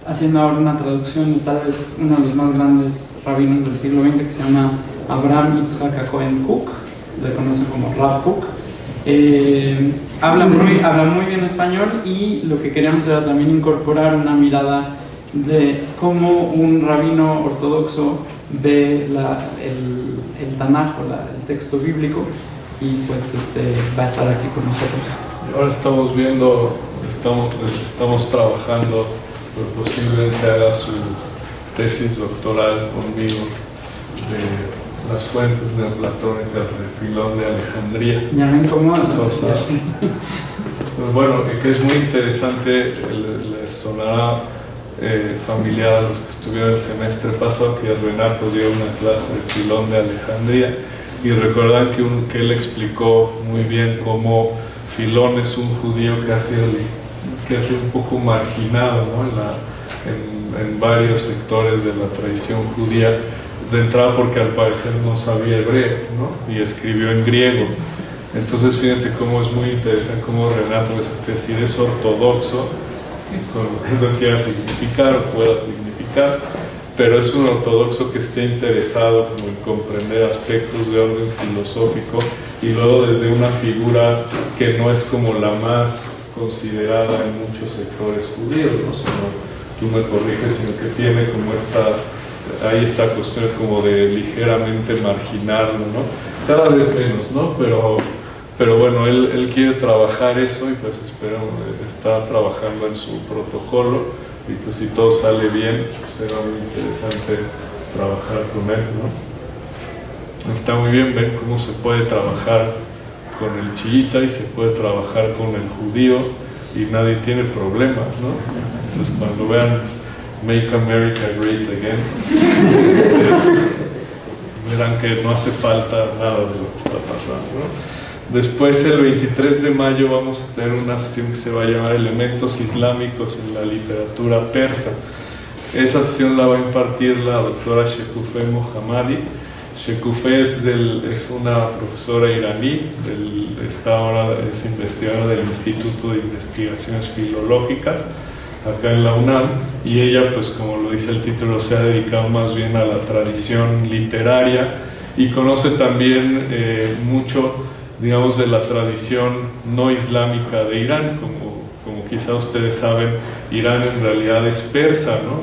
haciendo ahora una traducción de tal vez uno de los más grandes rabinos del siglo veinte, que se llama Abraham Yitzhak Cohen Kook, le conocen como Rav Kook. Eh, habla, muy, habla muy bien español, y lo que queríamos era también incorporar una mirada de cómo un rabino ortodoxo ve la, el, el Tanaj, o la, el texto bíblico, y pues este, va a estar aquí con nosotros. Ahora estamos viendo, estamos, estamos trabajando, pues posiblemente haga su tesis doctoral conmigo de las fuentes neoplatónicas de Filón de Alejandría. Ya ven cómo cosas. Pues bueno, que es muy interesante, les sonará eh, familiar a los que estuvieron el semestre pasado que Renato dio una clase de Filón de Alejandría, y recuerdan que, un, que él explicó muy bien cómo Filón es un judío que ha sido, que ha sido un poco marginado, ¿no? en, la, en, en varios sectores de la tradición judía, de entrada porque al parecer no sabía hebreo, ¿no? Y escribió en griego. Entonces fíjense cómo es muy interesante cómo Renato es decir es ortodoxo, eso quiera significar o pueda significar, pero es un ortodoxo que esté interesado como en comprender aspectos de orden filosófico, y luego desde una figura que no es como la más considerada en muchos sectores judíos, ¿no? Sino, tú me corriges, sino que tiene como esta, hay esta cuestión como de ligeramente marginarlo, ¿no? Cada vez menos, ¿no? Pero, pero bueno, él, él quiere trabajar eso, y pues espero, está trabajando en su protocolo, y pues si todo sale bien, pues será muy interesante trabajar con él, ¿no? Está muy bien, ven cómo se puede trabajar con el chiita y se puede trabajar con el judío, y nadie tiene problemas, ¿no? Entonces cuando vean Make America Great Again, este, verán que no hace falta nada de lo que está pasando, ¿no? Después, el veintitrés de mayo, vamos a tener una sesión que se va a llamar Elementos Islámicos en la Literatura Persa. Esa sesión la va a impartir la doctora Shekufeh Mohammadi. Shekufeh es, del, es una profesora iraní, del, está ahora es investigadora del Instituto de Investigaciones Filológicas acá en la UNAM, y ella, pues como lo dice el título, se ha dedicado más bien a la tradición literaria, y conoce también eh, mucho, digamos, de la tradición no islámica de Irán. Como, como quizá ustedes saben, Irán en realidad es persa, ¿no?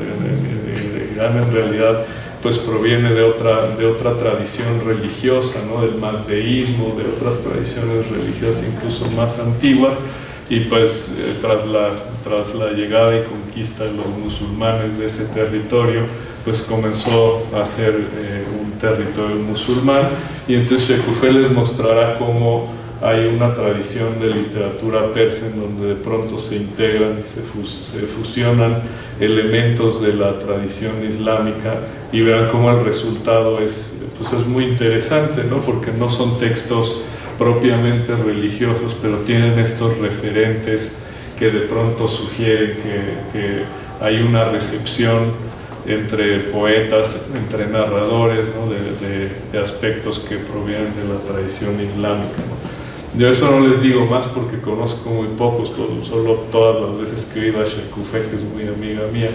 Irán en realidad pues proviene de otra, de otra tradición religiosa, ¿no? Del mazdeísmo, de otras tradiciones religiosas incluso más antiguas, y pues eh, tras, la, tras la llegada y conquista de los musulmanes de ese territorio, pues comenzó a ser eh, un territorio musulmán, y entonces Shekufeh les mostrará cómo hay una tradición de literatura persa en donde de pronto se integran y se, fus se fusionan elementos de la tradición islámica, y verán cómo el resultado es, pues es muy interesante, ¿no? Porque no son textos propiamente religiosos, pero tienen estos referentes que de pronto sugieren que, que hay una recepción entre poetas, entre narradores, ¿no? de, de, de aspectos que provienen de la tradición islámica, ¿no? Yo eso no les digo más porque conozco muy pocos, solo todas las veces que he ido a Shekufeh, que es muy amiga mía,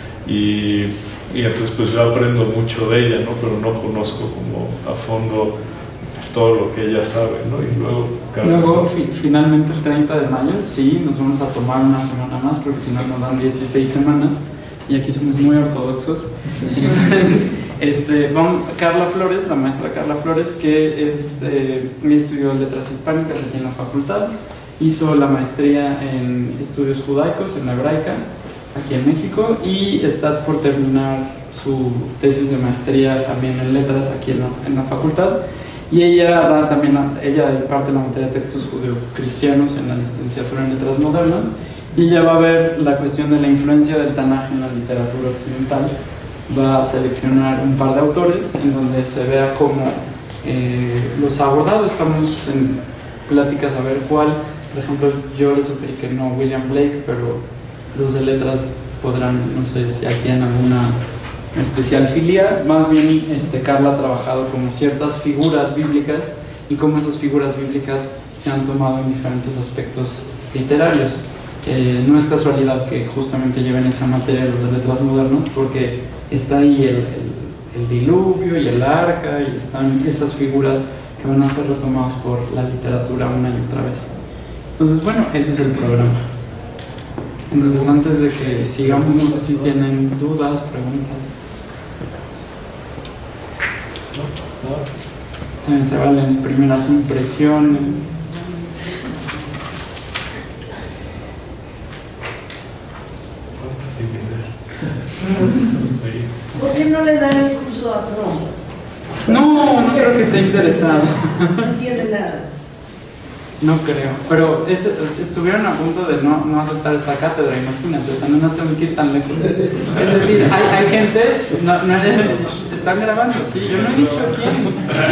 y, y entonces pues yo aprendo mucho de ella, ¿no? Pero no conozco como a fondo todo lo que ella sabe, ¿no? Y luego, luego fi finalmente el treinta de mayo, sí, nos vamos a tomar una semana más, porque si no nos dan dieciséis semanas, y aquí somos muy ortodoxos. Entonces, este, vamos, Carla Flores, la maestra Carla Flores, que es, eh, estudió letras hispánicas aquí en la facultad, hizo la maestría en estudios judaicos, en la hebraica, aquí en México, y está por terminar su tesis de maestría también en letras aquí en la, en la facultad. Y ella da también, ella imparte la materia de textos judeocristianos en la licenciatura en letras modernas, y ella va a ver la cuestión de la influencia del Tanaj en la literatura occidental. Va a seleccionar un par de autores en donde se vea cómo eh, los ha abordado. Estamos en pláticas a ver cuál. Por ejemplo, yo les sugerí que no William Blake, pero los de letras podrán, no sé si aquí en alguna especial filia. Más bien este, Carla ha trabajado como ciertas figuras bíblicas y cómo esas figuras bíblicas se han tomado en diferentes aspectos literarios. Eh, no es casualidad que justamente lleven esa materia los de letras modernas, porque está ahí el, el, el diluvio y el arca, y están esas figuras que van a ser retomadas por la literatura una y otra vez. Entonces, bueno, ese es el programa. Entonces, antes de que sigamos, no sé si tienen dudas, preguntas. También se valen primeras impresiones. ¿Por qué no le dan el curso a Trump? No, no creo que esté interesado. No entiende nada. No creo, pero es, estuvieron a punto de no, no aceptar esta cátedra, imagínate, o sea, no nos tenemos que ir tan lejos. Es decir, hay, hay gente, no, no, están grabando, sí, yo no he dicho quién.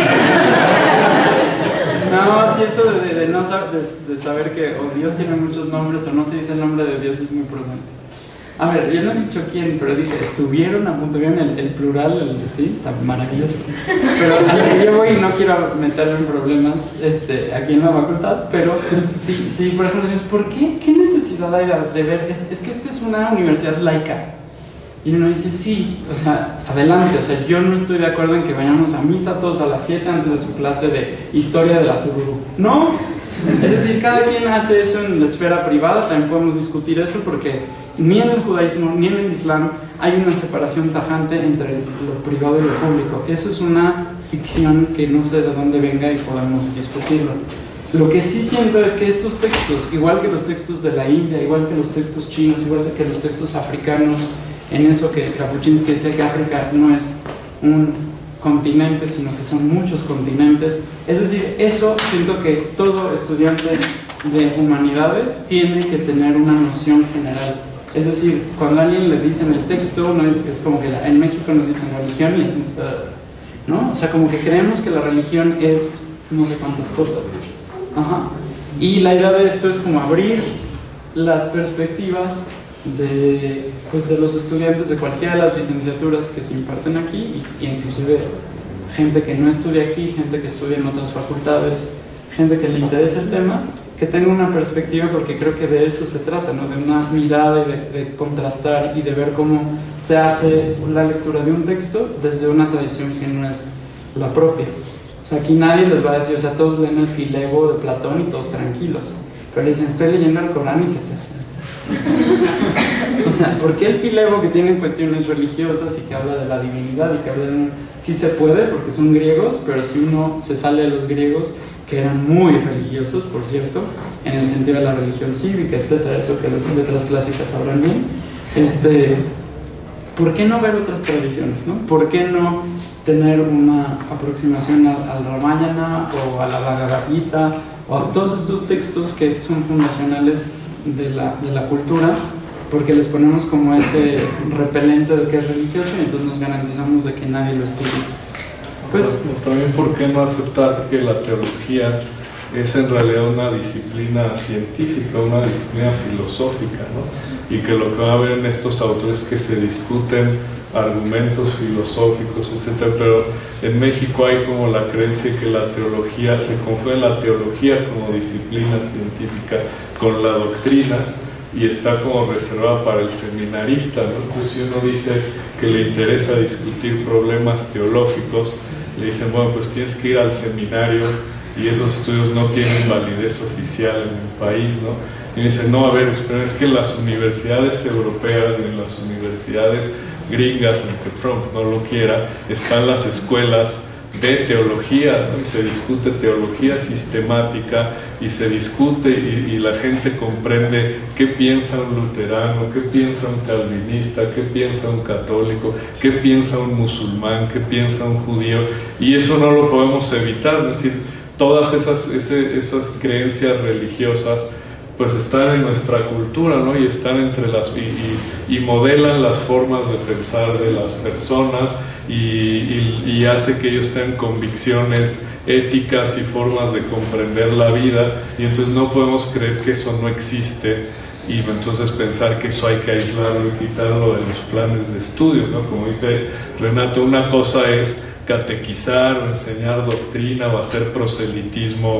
No, sí, eso de, de, no, de, de saber que o Dios tiene muchos nombres o no se dice el nombre de Dios es muy prudente. A ver, yo no he dicho quién, pero dije, estuvieron a punto, ¿vieron el, el plural? El, sí, tan maravilloso. Pero a lo que yo voy, no quiero meterme en problemas este, aquí en la facultad, pero sí, sí, por ejemplo, ¿por qué? ¿Qué necesidad hay de ver? Es, es que esta es una universidad laica. Y uno dice, sí, o sea, adelante, o sea, yo no estoy de acuerdo en que vayamos a misa todos a las siete antes de su clase de historia de la Tururú. No, es decir, cada quien hace eso en la esfera privada, también podemos discutir eso porque ni en el judaísmo ni en el islam hay una separación tajante entre lo privado y lo público. Eso es una ficción que no sé de dónde venga y podemos discutirlo. Lo que sí siento es que estos textos, igual que los textos de la India, igual que los textos chinos, igual que los textos africanos, en eso que Kapuscinski decía que África no es un continente, sino que son muchos continentes. Es decir, eso siento que todo estudiante de humanidades tiene que tener una noción general. Es decir, cuando a alguien le dicen el texto, no es como que la, en México nos dicen religión y decimos, ¿no? O sea, como que creemos que la religión es no sé cuántas cosas. Ajá. Y la idea de esto es como abrir las perspectivas de, pues, de los estudiantes de cualquiera de las licenciaturas que se imparten aquí, y, y inclusive gente que no estudia aquí, gente que estudia en otras facultades, gente que le interesa el tema, que tenga una perspectiva, porque creo que de eso se trata, ¿no? De una mirada y de, de contrastar y de ver cómo se hace la lectura de un texto desde una tradición que no es la propia. O sea, aquí nadie les va a decir, o sea, todos leen el Filebo de Platón y todos tranquilos, pero les dicen, estoy leyendo el Corán y se te hace. O sea, ¿por qué el Filebo, que tiene cuestiones religiosas y que habla de la divinidad y que habla de un... Sí se puede, porque son griegos, pero si uno se sale de los griegos, que eran muy religiosos, por cierto, en el sentido de la religión cívica, etcétera, eso que las letras clásicas sabrán bien, este, ¿por qué no ver otras tradiciones, no? ¿Por qué no tener una aproximación al, al Ramayana o a la Bhagavad Gita o a todos estos textos que son fundacionales de la, de la cultura, porque les ponemos como ese repelente de que es religioso y entonces nos garantizamos de que nadie lo estudie? Pues, también, ¿por qué no aceptar que la teología es en realidad una disciplina científica, una disciplina filosófica, ¿no? Y que lo que va a ver en estos autores es que se discuten argumentos filosóficos, etcétera, pero en México hay como la creencia que la teología, se confunde la teología como disciplina científica con la doctrina, y está como reservada para el seminarista, ¿no? Entonces, si uno dice que le interesa discutir problemas teológicos, le dicen, bueno, pues tienes que ir al seminario y esos estudios no tienen validez oficial en el país, ¿no? Y dicen, no, a ver, espera, es que en las universidades europeas y en las universidades gringas, aunque Trump no lo quiera, están las escuelas de teología, ¿no? Y se discute teología sistemática y se discute y, y la gente comprende qué piensa un luterano, qué piensa un calvinista, qué piensa un católico, qué piensa un musulmán, qué piensa un judío, y eso no lo podemos evitar, es decir, todas esas, ese, esas creencias religiosas pues están en nuestra cultura, ¿no? Y están entre las y, y, y modelan las formas de pensar de las personas y, y, y hace que ellos tengan convicciones éticas y formas de comprender la vida, y entonces no podemos creer que eso no existe y entonces pensar que eso hay que aislarlo y quitarlo de los planes de estudios, ¿no? Como dice Renato, una cosa es catequizar o enseñar doctrina o hacer proselitismo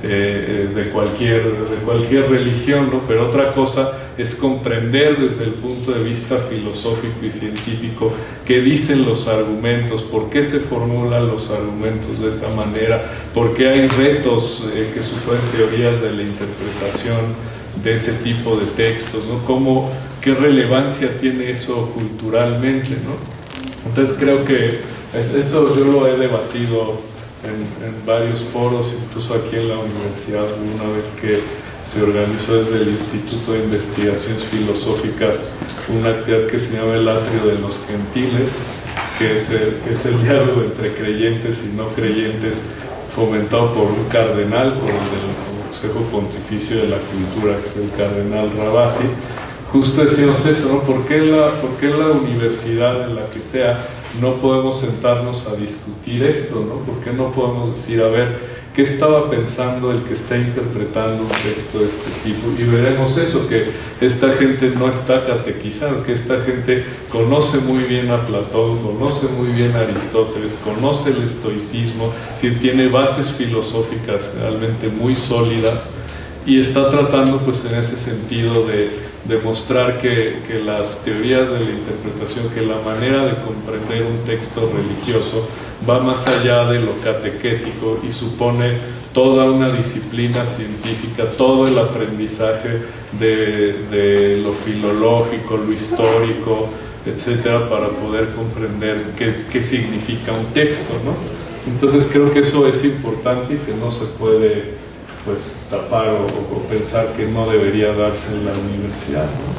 eh, de, cualquier, de cualquier religión, ¿no? Pero otra cosa es comprender desde el punto de vista filosófico y científico qué dicen los argumentos, por qué se formulan los argumentos de esa manera, por qué hay retos eh, que suponen teorías de la interpretación de ese tipo de textos, ¿no? ¿Cómo, qué relevancia tiene eso culturalmente, ¿no? Entonces creo que es, eso yo lo he debatido en, en varios foros, incluso aquí en la universidad, una vez que se organizó desde el Instituto de Investigaciones Filosóficas una actividad que se llama el Atrio de los Gentiles, que es el, que es el diálogo entre creyentes y no creyentes, fomentado por un cardenal, por el del Consejo Pontificio de la Cultura, que es el cardenal Rabasi. Justo decimos eso, ¿no? ¿Por qué la, por qué la universidad, en la que sea, no podemos sentarnos a discutir esto, ¿no? ¿Por qué no podemos decir, a ver, qué estaba pensando el que está interpretando un texto de este tipo? Y veremos eso, que esta gente no está catequizada, que esta gente conoce muy bien a Platón, conoce muy bien a Aristóteles, conoce el estoicismo, si tiene bases filosóficas realmente muy sólidas, y está tratando pues en ese sentido de demostrar que, que las teorías de la interpretación, que la manera de comprender un texto religioso va más allá de lo catequético y supone toda una disciplina científica, todo el aprendizaje de, de lo filológico, lo histórico, etcétera, para poder comprender qué, qué significa un texto, ¿no? Entonces creo que eso es importante y que no se puede pues tapar o, o pensar que no debería darse en la universidad, ¿no?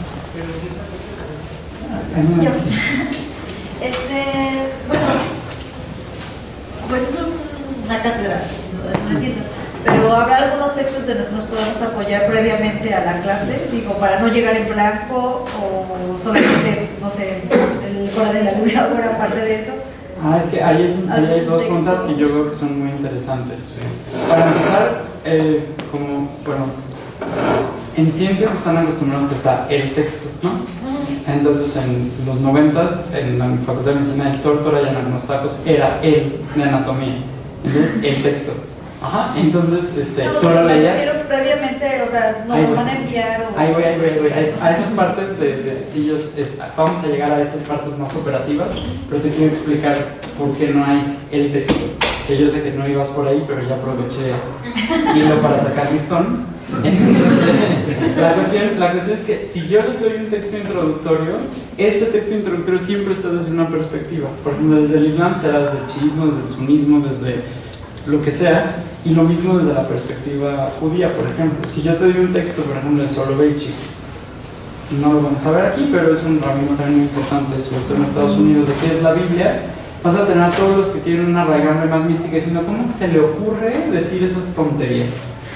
Yo, este, bueno, pues es una cátedra, eso no entiendo, pero habrá algunos textos de los que nos podemos apoyar previamente a la clase, digo, para no llegar en blanco o solamente, no sé, el Cora de la Luna o buena parte de eso. Ah, es que ahí, es, ahí hay dos preguntas que yo veo que son muy interesantes. Sí. Para empezar, eh, como, bueno, en ciencias están acostumbrados que está el texto, ¿no? Entonces en los noventas, en la Facultad de Medicina, el Tórtora y en algunos tacos era el de anatomía. Entonces, el texto. Ajá, entonces, este, no, tú lo leías. Pero previamente, o sea, no lo van a enviar o... Ahí voy, ahí voy, ahí voy. A esas partes de, de sí, yo, eh, vamos a llegar a esas partes más operativas, pero te quiero explicar por qué no hay el texto. Que yo sé que no ibas por ahí, pero ya aproveché hilo para sacar listón. Entonces, la cuestión, la cuestión es que si yo les doy un texto introductorio, ese texto introductorio siempre está desde una perspectiva. Por ejemplo, desde el Islam será desde el chiismo, desde el sunismo, desde lo que sea, y lo mismo desde la perspectiva judía. Por ejemplo, si yo te doy un texto, por ejemplo, de Soloveitchik, no lo vamos a ver aquí, pero es un rabino también muy importante, sobre todo en Estados Unidos, de qué es la Biblia, vas a tener a todos los que tienen una raigambre más mística diciendo, ¿cómo se le ocurre decir esas tonterías?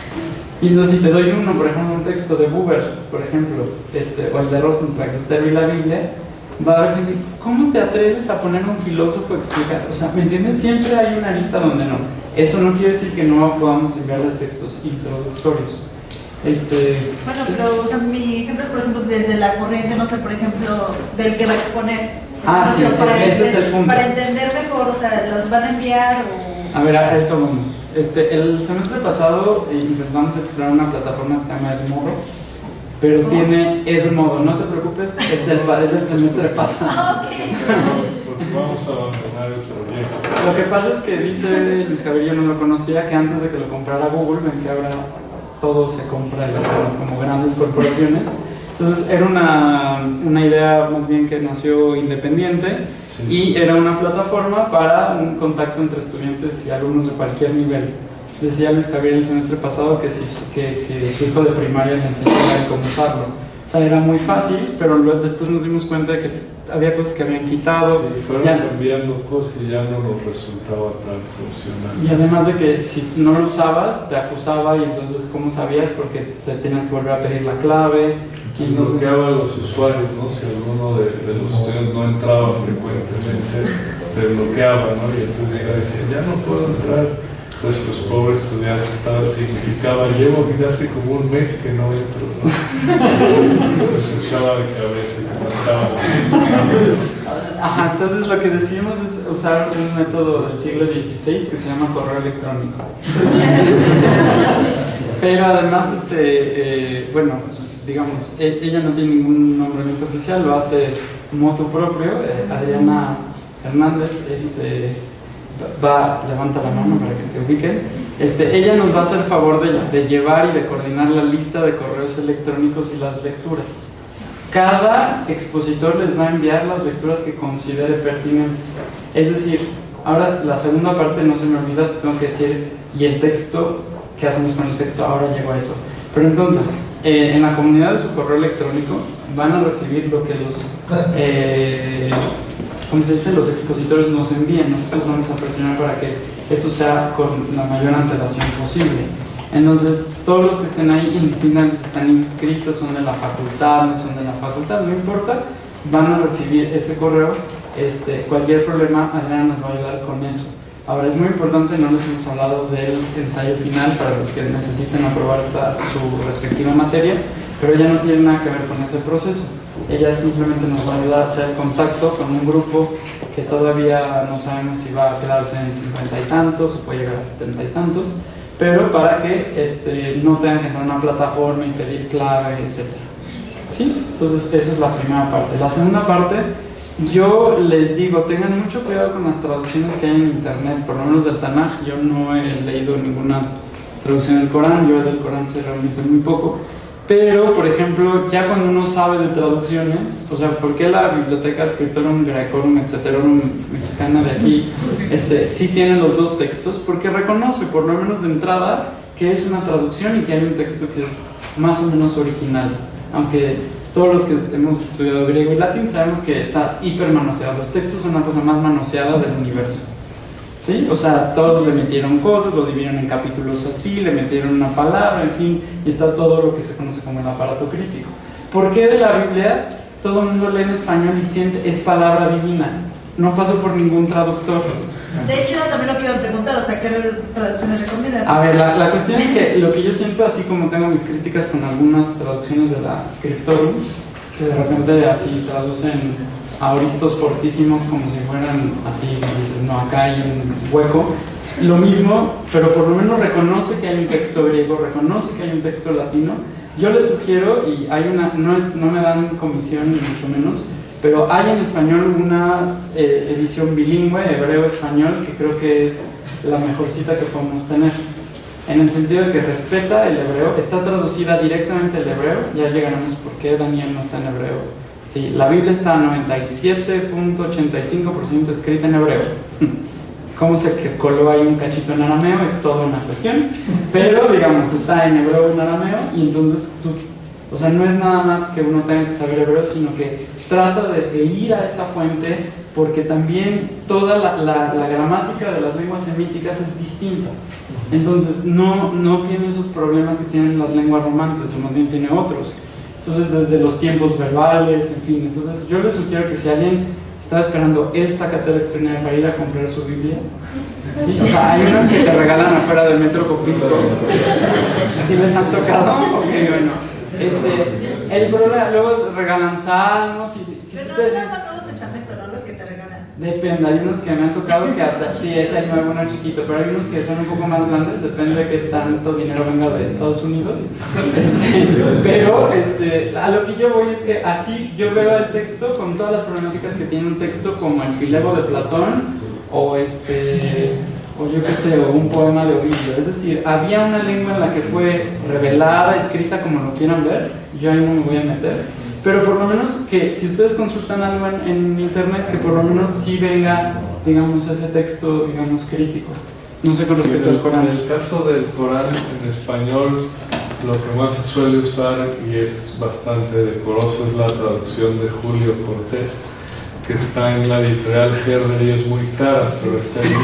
Y entonces si te doy uno, por ejemplo, un texto de Buber, por ejemplo, este, o el de Rosenzweig, el Terry y la Biblia, va a haber gente, ¿cómo te atreves a poner a un filósofo a explicar? O sea, ¿me entiendes? Siempre hay una lista donde no. Eso no quiere decir que no podamos enviarles textos introductorios. Este, bueno, pero o sea, mi ejemplo es, por ejemplo, desde la corriente, no sé, por ejemplo, del que va a exponer. Ah, sí, para ese es el punto. Para entender mejor, o sea, ¿los van a enviar o...? A ver, a eso vamos. Este, el semestre pasado intentamos explorar una plataforma que se llama Edmodo, pero ¿cómo? Tiene Edmodo, no te preocupes, es del, es del semestre pasado. Ah, ok. Pues vamos a abandonar el proyecto. Lo que pasa es que dice Luis Javier, yo no lo conocía, que antes de que lo comprara Google, ven que ahora todo se compra como grandes corporaciones. Entonces era una, una idea más bien que nació independiente, sí. Y era una plataforma para un contacto entre estudiantes y alumnos de cualquier nivel. Decía Luis Javier el semestre pasado que, si, que, que su hijo de primaria le enseñaba cómo usarlo. O sea, era muy fácil, pero luego después nos dimos cuenta de que había cosas que habían quitado. Sí, fueron ya, cambiando cosas y ya no nos resultaba tan funcional. Y además de que si no lo usabas, te acusaba y entonces, ¿cómo sabías? Porque se tenías que volver a pedir la clave. Y bloqueaba a los usuarios, ¿no? Si alguno de, de los estudiantes no entraba frecuentemente, te bloqueaba, ¿no? Y entonces ya decía, ya no puedo entrar. Entonces, pues, pobre estudiante, estaba, significaba, llevo hace como un mes que no entro, ¿no? Entonces, se echaba de cabeza y no estaba. Ajá, entonces lo que decidimos es usar un método del siglo dieciséis que se llama correo electrónico. Pero además, este, eh, bueno, digamos, e ella no tiene ningún nombramiento oficial, lo hace motu propio. eh, Adriana Hernández este, va, levanta la mano para que te ubiquen. Este, ella nos va a hacer favor de, de llevar y de coordinar la lista de correos electrónicos y las lecturas. Cada expositor les va a enviar las lecturas que considere pertinentes. Es decir, ahora la segunda parte no se me olvida, te tengo que decir, y el texto, ¿qué hacemos con el texto? Ahora llego a eso. Pero entonces, eh, en la comunidad de su correo electrónico van a recibir lo que los, eh, ¿cómo se dice? Los expositores nos envían. Nosotros vamos a presionar para que eso sea con la mayor antelación posible. Entonces, todos los que estén ahí, indistintamente si están inscritos, son de la facultad, no son de la facultad, no importa, van a recibir ese correo. Este, cualquier problema, Adriana nos va a ayudar con eso. Ahora, es muy importante, no les hemos hablado del ensayo final para los que necesiten aprobar esta, su respectiva materia, pero ella no tiene nada que ver con ese proceso. Ella simplemente nos va a ayudar a hacer contacto con un grupo que todavía no sabemos si va a quedarse en cincuenta y tantos o puede llegar a setenta y tantos, pero para que este, no tengan que entrar a una plataforma y pedir clave, etcétera. ¿Sí? Entonces, esa es la primera parte. La segunda parte, yo les digo, tengan mucho cuidado con las traducciones que hay en internet, por lo menos del Tanaj. Yo no he leído ninguna traducción del Corán, yo del Corán sé realmente muy poco. Pero, por ejemplo, ya cuando uno sabe de traducciones, o sea, ¿por qué la Biblioteca Scriptorum Graecorum Etcéterorum mexicana de aquí este, sí tiene los dos textos? Porque reconoce, por lo menos de entrada, que es una traducción y que hay un texto que es más o menos original. Aunque todos los que hemos estudiado griego y latín sabemos que está hiper manoseado. Los textos son una cosa más manoseada del universo. ¿Sí? O sea, todos le metieron cosas, los dividieron en capítulos así, le metieron una palabra, en fin, y está todo lo que se conoce como el aparato crítico. ¿Por qué de la Biblia todo el mundo lee en español y siente es palabra divina? No pasó por ningún traductor. De hecho, también lo que iba a preguntar, o sea, ¿qué traducciones recomiendan? A ver, la, la cuestión es que lo que yo siento, así como tengo mis críticas con algunas traducciones de la Scriptorum, que de repente así traducen auristos fortísimos como si fueran así, y dices, no, acá hay un hueco. Lo mismo, pero por lo menos reconoce que hay un texto griego, reconoce que hay un texto latino. Yo les sugiero, y hay una, no, es, no me dan comisión ni mucho menos, pero hay en español una eh, edición bilingüe, hebreo-español, que creo que es la mejor cita que podemos tener. En el sentido de que respeta el hebreo, está traducida directamente al hebreo, ya llegaremos por qué Daniel no está en hebreo. Sí, la Biblia está a noventa y siete punto ochenta y cinco por ciento escrita en hebreo. Cómo se coló ahí un cachito en arameo es toda una cuestión, pero digamos, está en hebreo y en arameo, y entonces tú, o sea, no es nada más que uno tenga que saber hebreo, sino que trata de, de ir a esa fuente, porque también toda la, la, la gramática de las lenguas semíticas es distinta. Entonces no, no tiene esos problemas que tienen las lenguas romances, o más bien tiene otros. Entonces, desde los tiempos verbales, en fin. Entonces, yo les sugiero que si alguien está esperando esta cátedra extraordinaria para ir a comprar su Biblia, ¿sí? O sea, hay unas que te regalan afuera del Metro Copilco. ¿Sí les han tocado? Ok, bueno. Este, el problema, luego regalan salmos y... Si pero no te... es el Nuevo Testamento, no los que te regalan. Depende, hay unos que me han tocado que hasta, sí, es el nuevo, uno chiquito, pero hay unos que son un poco más grandes, depende de qué tanto dinero venga de Estados Unidos. Este, pero este, a lo que yo voy es que así yo veo el texto con todas las problemáticas que tiene un texto como el Filebo de Platón, o este, o yo qué sé, o un poema de Ovidio. Es decir, había una lengua en la que fue revelada, escrita, como lo quieran ver, yo ahí no me voy a meter. Pero por lo menos que si ustedes consultan algo en, en internet, que por lo menos sí venga, digamos, ese texto, digamos, crítico. No sé con respecto al Corán. En el caso del Corán en español, lo que más se suele usar y es bastante decoroso es la traducción de Julio Cortés, que está en la editorial Herder y es muy cara, pero está en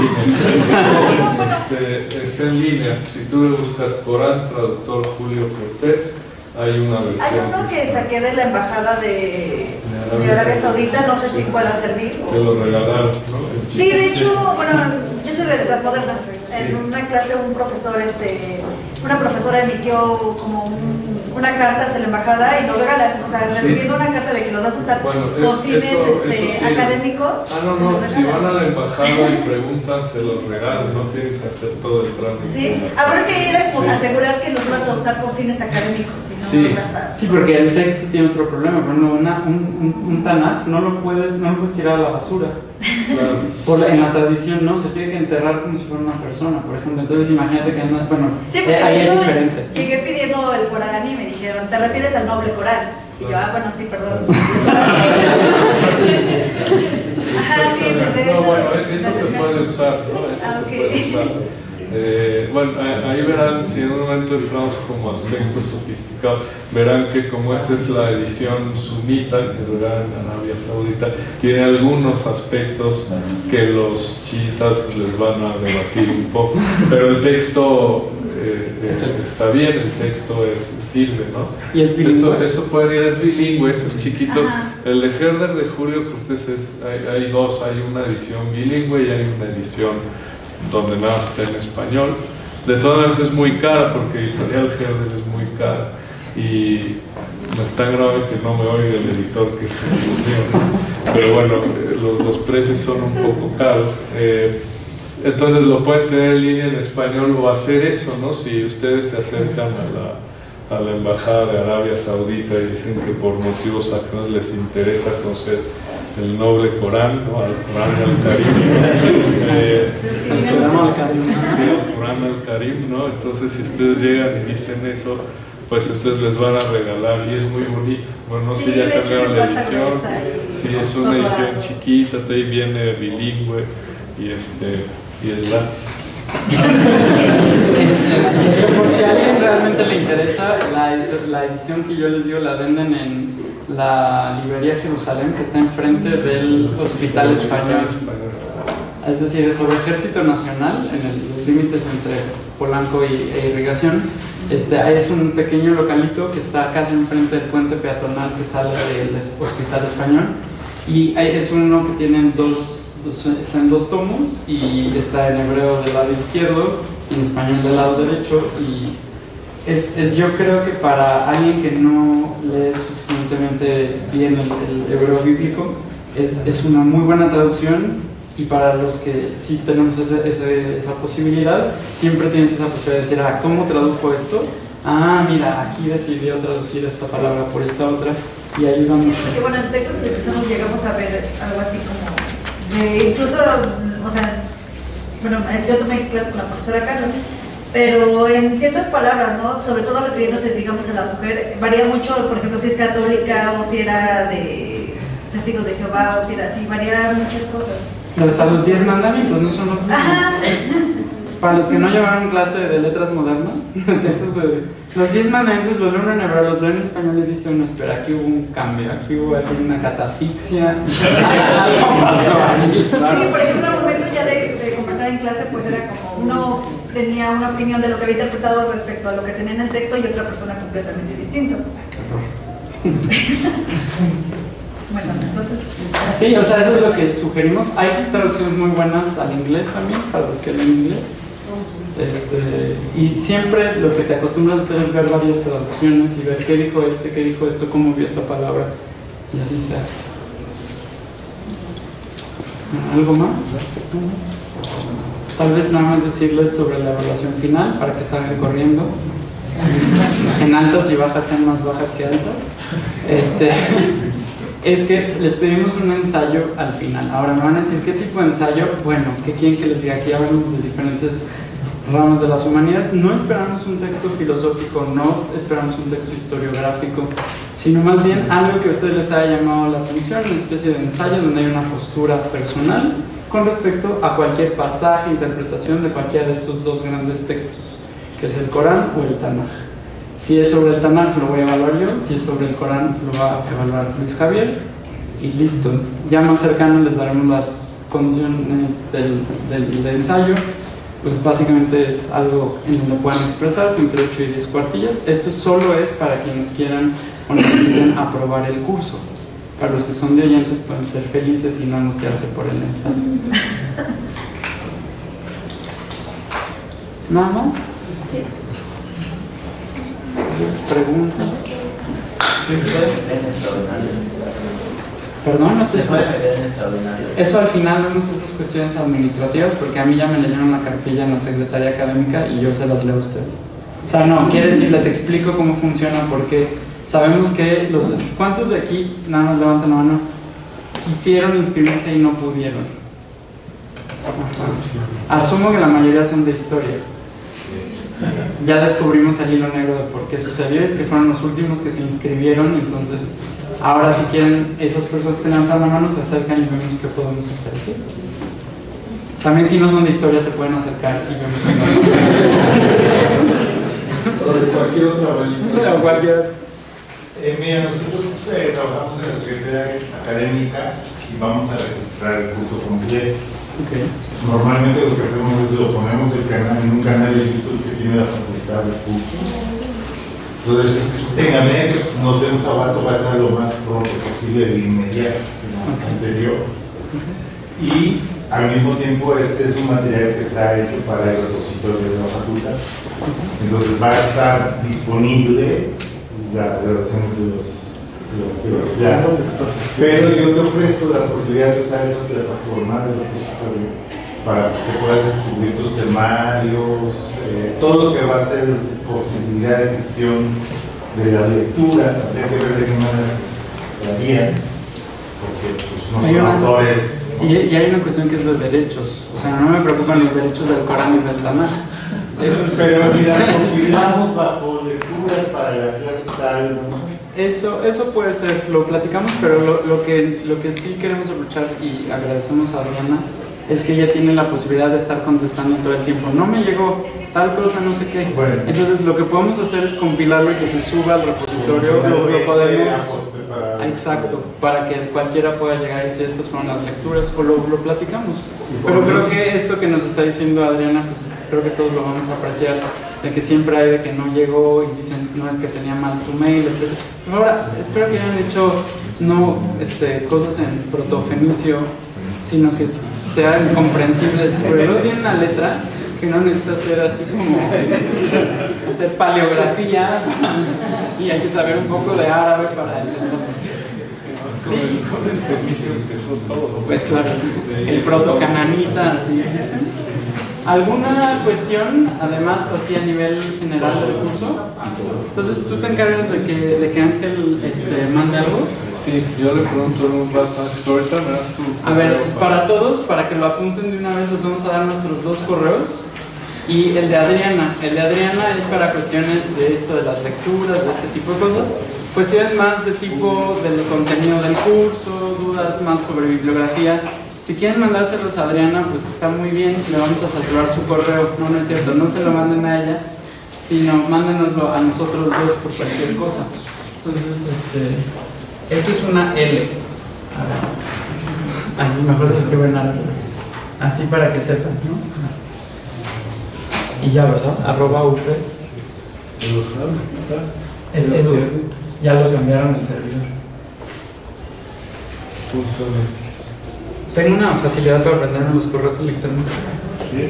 línea. este, está en línea. Si tú le buscas Corán, traductor Julio Cortés, hay una versión. Hay uno que saqué de la embajada de, de de Arabia Saudita, no sé si pueda servir. O... Te lo regalaron, ¿no? Sí, de hecho, bueno, yo soy de las modernas. Sí. En una clase un profesor, este, una profesora emitió como un, una carta hacia la embajada y lo regalan, o sea, recibiendo sí. una carta de que lo vas a usar bueno, con es, fines eso, este, eso sí. académicos. Ah, no, no, si van a la embajada y preguntan, se los regalan, no tienen que hacer todo el trámite. Sí, ah, pero es que era como sí. asegurar que los vas a usar con fines académicos, si no sí. lo vas a... Sí, porque el texto tiene otro problema, pero no, una, un, un, un Tanakh no lo puedes, no lo puedes tirar a la basura. Claro. Por la, en la tradición no, se tiene que enterrar como si fuera una persona, por ejemplo. Entonces imagínate que anda, bueno, sí, eh, ahí es diferente. Llegué pidiendo el Corán y me dijeron, ¿te refieres al noble Corán? Y yo, ah, bueno, sí, perdón. Ajá, sí, desde no, eso. bueno, eso se puede usar, ¿no? Eso ah, se okay. puede usar. Eh, bueno, ahí verán, si en un momento entramos como aspectos sofisticados, verán que como esta es la edición sunita, que verán en Arabia Saudita, tiene algunos aspectos que los chiitas les van a debatir un poco, pero el texto eh, es, está bien, el texto es, sirve, ¿no? Y es bilingüe. Eso, eso puede ir, es bilingüe, esos chiquitos. Ajá. El de Herder de Julio Cortés, es, hay, hay dos, hay una edición bilingüe y hay una edición donde nada está en español. De todas maneras es muy cara porque Editorial Herder es muy cara y me está grave que no me oiga el editor que está conmigo, ¿no? Pero bueno, los, los precios son un poco caros. Eh, entonces lo pueden tener en línea en español o hacer eso, ¿no? Si ustedes se acercan a la, a la embajada de Arabia Saudita y dicen que por motivos ajenos les interesa conocer el noble Corán, ¿no? Al Corán al-Karim, eh, sí, al Corán al-Karim, ¿no? Entonces si ustedes llegan y dicen eso, pues entonces les van a regalar y es muy bonito. Bueno, no sé, sí, ya cambiaron la edición, sí, es una edición chiquita, ahí viene bilingüe y, este, y es gratis. Por si a alguien realmente le interesa, la, la edición que yo les digo la venden en la librería Jerusalén, que está enfrente del Hospital Español. Es decir, es sobre Ejército Nacional, en el, los límites entre Polanco y, e Irrigación. Este, es un pequeño localito que está casi enfrente del puente peatonal que sale del Hospital Español. Y es uno que tiene dos, dos, está en dos tomos y está en hebreo del lado izquierdo y en español del lado derecho. Y Es, es, yo creo que para alguien que no lee suficientemente bien el, el hebreo bíblico, es, es una muy buena traducción, y para los que sí tenemos ese, ese, esa posibilidad, siempre tienes esa posibilidad de decir, ah, ¿cómo tradujo esto? Ah, mira, aquí decidió traducir esta palabra por esta otra, y ayuda mucho. Sí, porque bueno, en textos que empezamos llegamos a ver algo así como, de, incluso, o sea, bueno, yo tomé clases con la profesora Carlos, pero en ciertas palabras, ¿no? Sobre todo refiriéndose, digamos, a la mujer, varía mucho, por ejemplo, si es católica o si era de Testigos de Jehová o si era así, varía muchas cosas. Hasta los diez mandamientos no son los mismos. Para los que no llevaron clase de letras modernas, los diez mandamientos los leen en hebreo, los leen en español y dicen, no, espera, aquí hubo un cambio, aquí hubo aquí una catafixia, algo pasó aquí. Claro. Sí, por ejemplo, al momento ya de, de conversar en clase, pues era como uno tenía una opinión de lo que había interpretado respecto a lo que tenía en el texto y otra persona completamente distinta. Bueno, entonces... Sí, o sea, eso es lo que sugerimos. Hay traducciones muy buenas al inglés también, para los que leen inglés. Este, y siempre lo que te acostumbras a hacer es ver varias traducciones y ver qué dijo este, qué dijo esto, cómo vio esta palabra, y así se hace. ¿Algo más? Tal vez nada más decirles sobre la evaluación final para que salgan corriendo. En altas y bajas sean más bajas que altas. Este, es que les pedimos un ensayo al final. Ahora me van a decir, ¿qué tipo de ensayo? Bueno, ¿qué quieren que les diga? Aquí hablamos de diferentes ramas de las humanidades. No esperamos un texto filosófico, no esperamos un texto historiográfico, sino más bien algo que a ustedes les haya llamado la atención, una especie de ensayo donde hay una postura personal con respecto a cualquier pasaje, interpretación de cualquiera de estos dos grandes textos, que es el Corán o el Tanaj. Si es sobre el Tanaj lo voy a evaluar yo, si es sobre el Corán lo va a evaluar Luis Javier, y listo. Ya más cercano les daremos las condiciones del, del, del ensayo. Pues básicamente es algo en donde puedan expresarse entre ocho y diez cuartillas. Esto solo es para quienes quieran o necesiten aprobar el curso. Para los que son de oyentes pueden ser felices y no angustiarse por el ensayo. ¿Nada más? Sí. preguntas. ¿Se puede meter en extraordinarios? Perdón, no te ¿Se puede escucho. meter en extraordinarios? Eso al final vemos esas cuestiones administrativas porque a mí ya me leyeron una cartilla en la Secretaría Académica y yo se las leo a ustedes. O sea, no, quiere decir, les explico cómo funciona porque sabemos que los... ¿Cuántos de aquí, nada más levanten la mano, quisieron inscribirse y no pudieron? Ajá. Asumo que la mayoría son de historia. Ya descubrimos el hilo negro de por qué sucedió, es que fueron los últimos que se inscribieron, entonces ahora si quieren esas personas que levantan la mano se acercan y vemos qué podemos hacer. ¿Sí? También si no son de historia se pueden acercar y vemos qué O de cualquier otra valía. o cualquier... Eh, mira, nosotros eh, trabajamos en la Secretaría Académica y vamos a registrar el curso completo. Okay. Normalmente lo que hacemos es lo ponemos el canal, en un canal de YouTube que tiene la facultad del curso. Entonces, en la medida que nos demos abasto va a estar lo más pronto posible de inmediato, en el anterior. Y al mismo tiempo es, es un material que está hecho para el repositorio de la facultad. Entonces va a estar disponible las grabaciones de los de las, de las clases. Pero yo te ofrezco la posibilidad de usar esa plataforma del repositorio para que puedas distribuir tus temarios, eh, todo lo que va a ser posibilidad de gestión de las lecturas, habría que ver de qué manera se harían, porque pues, no Hay son unas- autores. Y, y hay una cuestión que es de derechos, o sea, no me preocupan los derechos del Corán y del Tanaj. Eso es- Pero si las compilamos bajo lecturas para la clase tal, ¿no? Eso, eso puede ser, lo platicamos, pero lo, lo, que, lo que sí queremos aprovechar y agradecemos a Adriana es que ella tiene la posibilidad de estar contestando todo el tiempo. No me llegó tal cosa, no sé qué. Bueno. Entonces lo que podemos hacer es compilarlo y que se suba al repositorio, lo, lo podemos... Para... Exacto, para que cualquiera pueda llegar y decir estas fueron las lecturas o lo, lo platicamos. Pero creo que esto que nos está diciendo Adriana, pues creo que todos lo vamos a apreciar, de que siempre hay de que no llegó y dicen no es que tenía mal tu mail, etcétera. Ahora, espero que hayan hecho no este, cosas en protofenicio, sino que sean comprensibles, porque no tiene una letra que no necesita ser así como hacer paleografía y hay que saber un poco de árabe para entenderlo. Sí, Con el fenicio empezó todo. pues claro, el protocananita, así. ¿Alguna cuestión, además, así a nivel general del curso? Entonces, ¿tú te encargas de que, de que Ángel este, mande algo? Sí, yo le pregunto en un rato, ahorita me das tu... A ver, correo para todos, para que lo apunten de una vez, les vamos a dar nuestros dos correos. Y el de Adriana, el de Adriana es para cuestiones de esto, de las lecturas, de este tipo de cosas. Cuestiones más de tipo del contenido del curso, dudas más sobre bibliografía. Si quieren mandárselos a Adriana, pues está muy bien, le vamos a saturar su correo. No, no es cierto, no se lo manden a ella, sino mándenoslo a nosotros dos por cualquier cosa. Entonces, este, esto es una L. A ver. Así mejor se escribe en árabe. Así para que sepan, ¿no? Y ya, ¿verdad? Arroba U P. ¿Lo sabes? Es Edu. Ya lo cambiaron el servidor. Punto net. Tengo una facilidad para aprenderme los correos electrónicos. ¿Sí?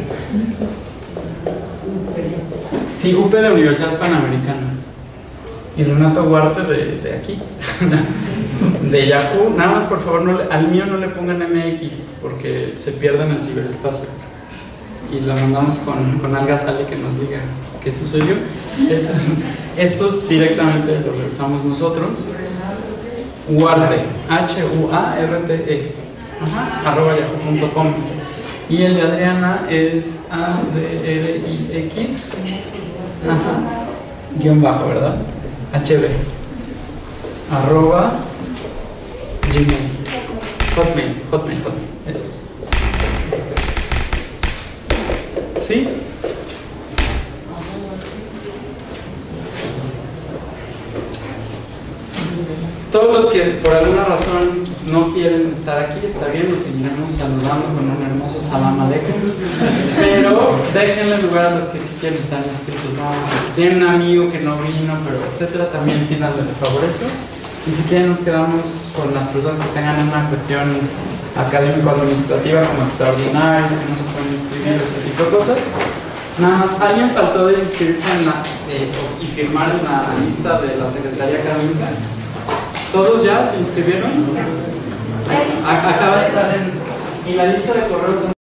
Sí, U P de Universidad Panamericana. Y Renato Huarte de, de aquí. De Yahoo. Nada más, por favor, no le, al mío no le pongan M X porque se pierde en el ciberespacio. Y la mandamos con, con Alga Sale que nos diga qué sucedió. Es, estos directamente los revisamos nosotros. Huarte, H U A R T E, ajá, arroba yahoo punto com. Y el de Adriana es A D R I X, ajá, guión bajo, ¿verdad? H B, arroba Gmail, Hotmail, Hotmail, Hotmail, eso. ¿Sí? Todos los que por alguna razón no quieren estar aquí, está bien, los seguiremos saludando con un hermoso salam aleikum. Pero déjenle lugar a los que sí quieren estar inscritos, ¿no? Si tienen un amigo que no vino, pero etcétera, también pídanle el favor eso. Y si quieren, nos quedamos con las personas que tengan una cuestión académico-administrativa como extraordinarios, que no se pueden inscribir, este tipo de cosas. Nada más, ¿alguien faltó de inscribirse en la, eh, y firmar en la lista de la Secretaría Académica? ¿Todos ya se inscribieron? A- Acaba de estar en, en la lista de correos.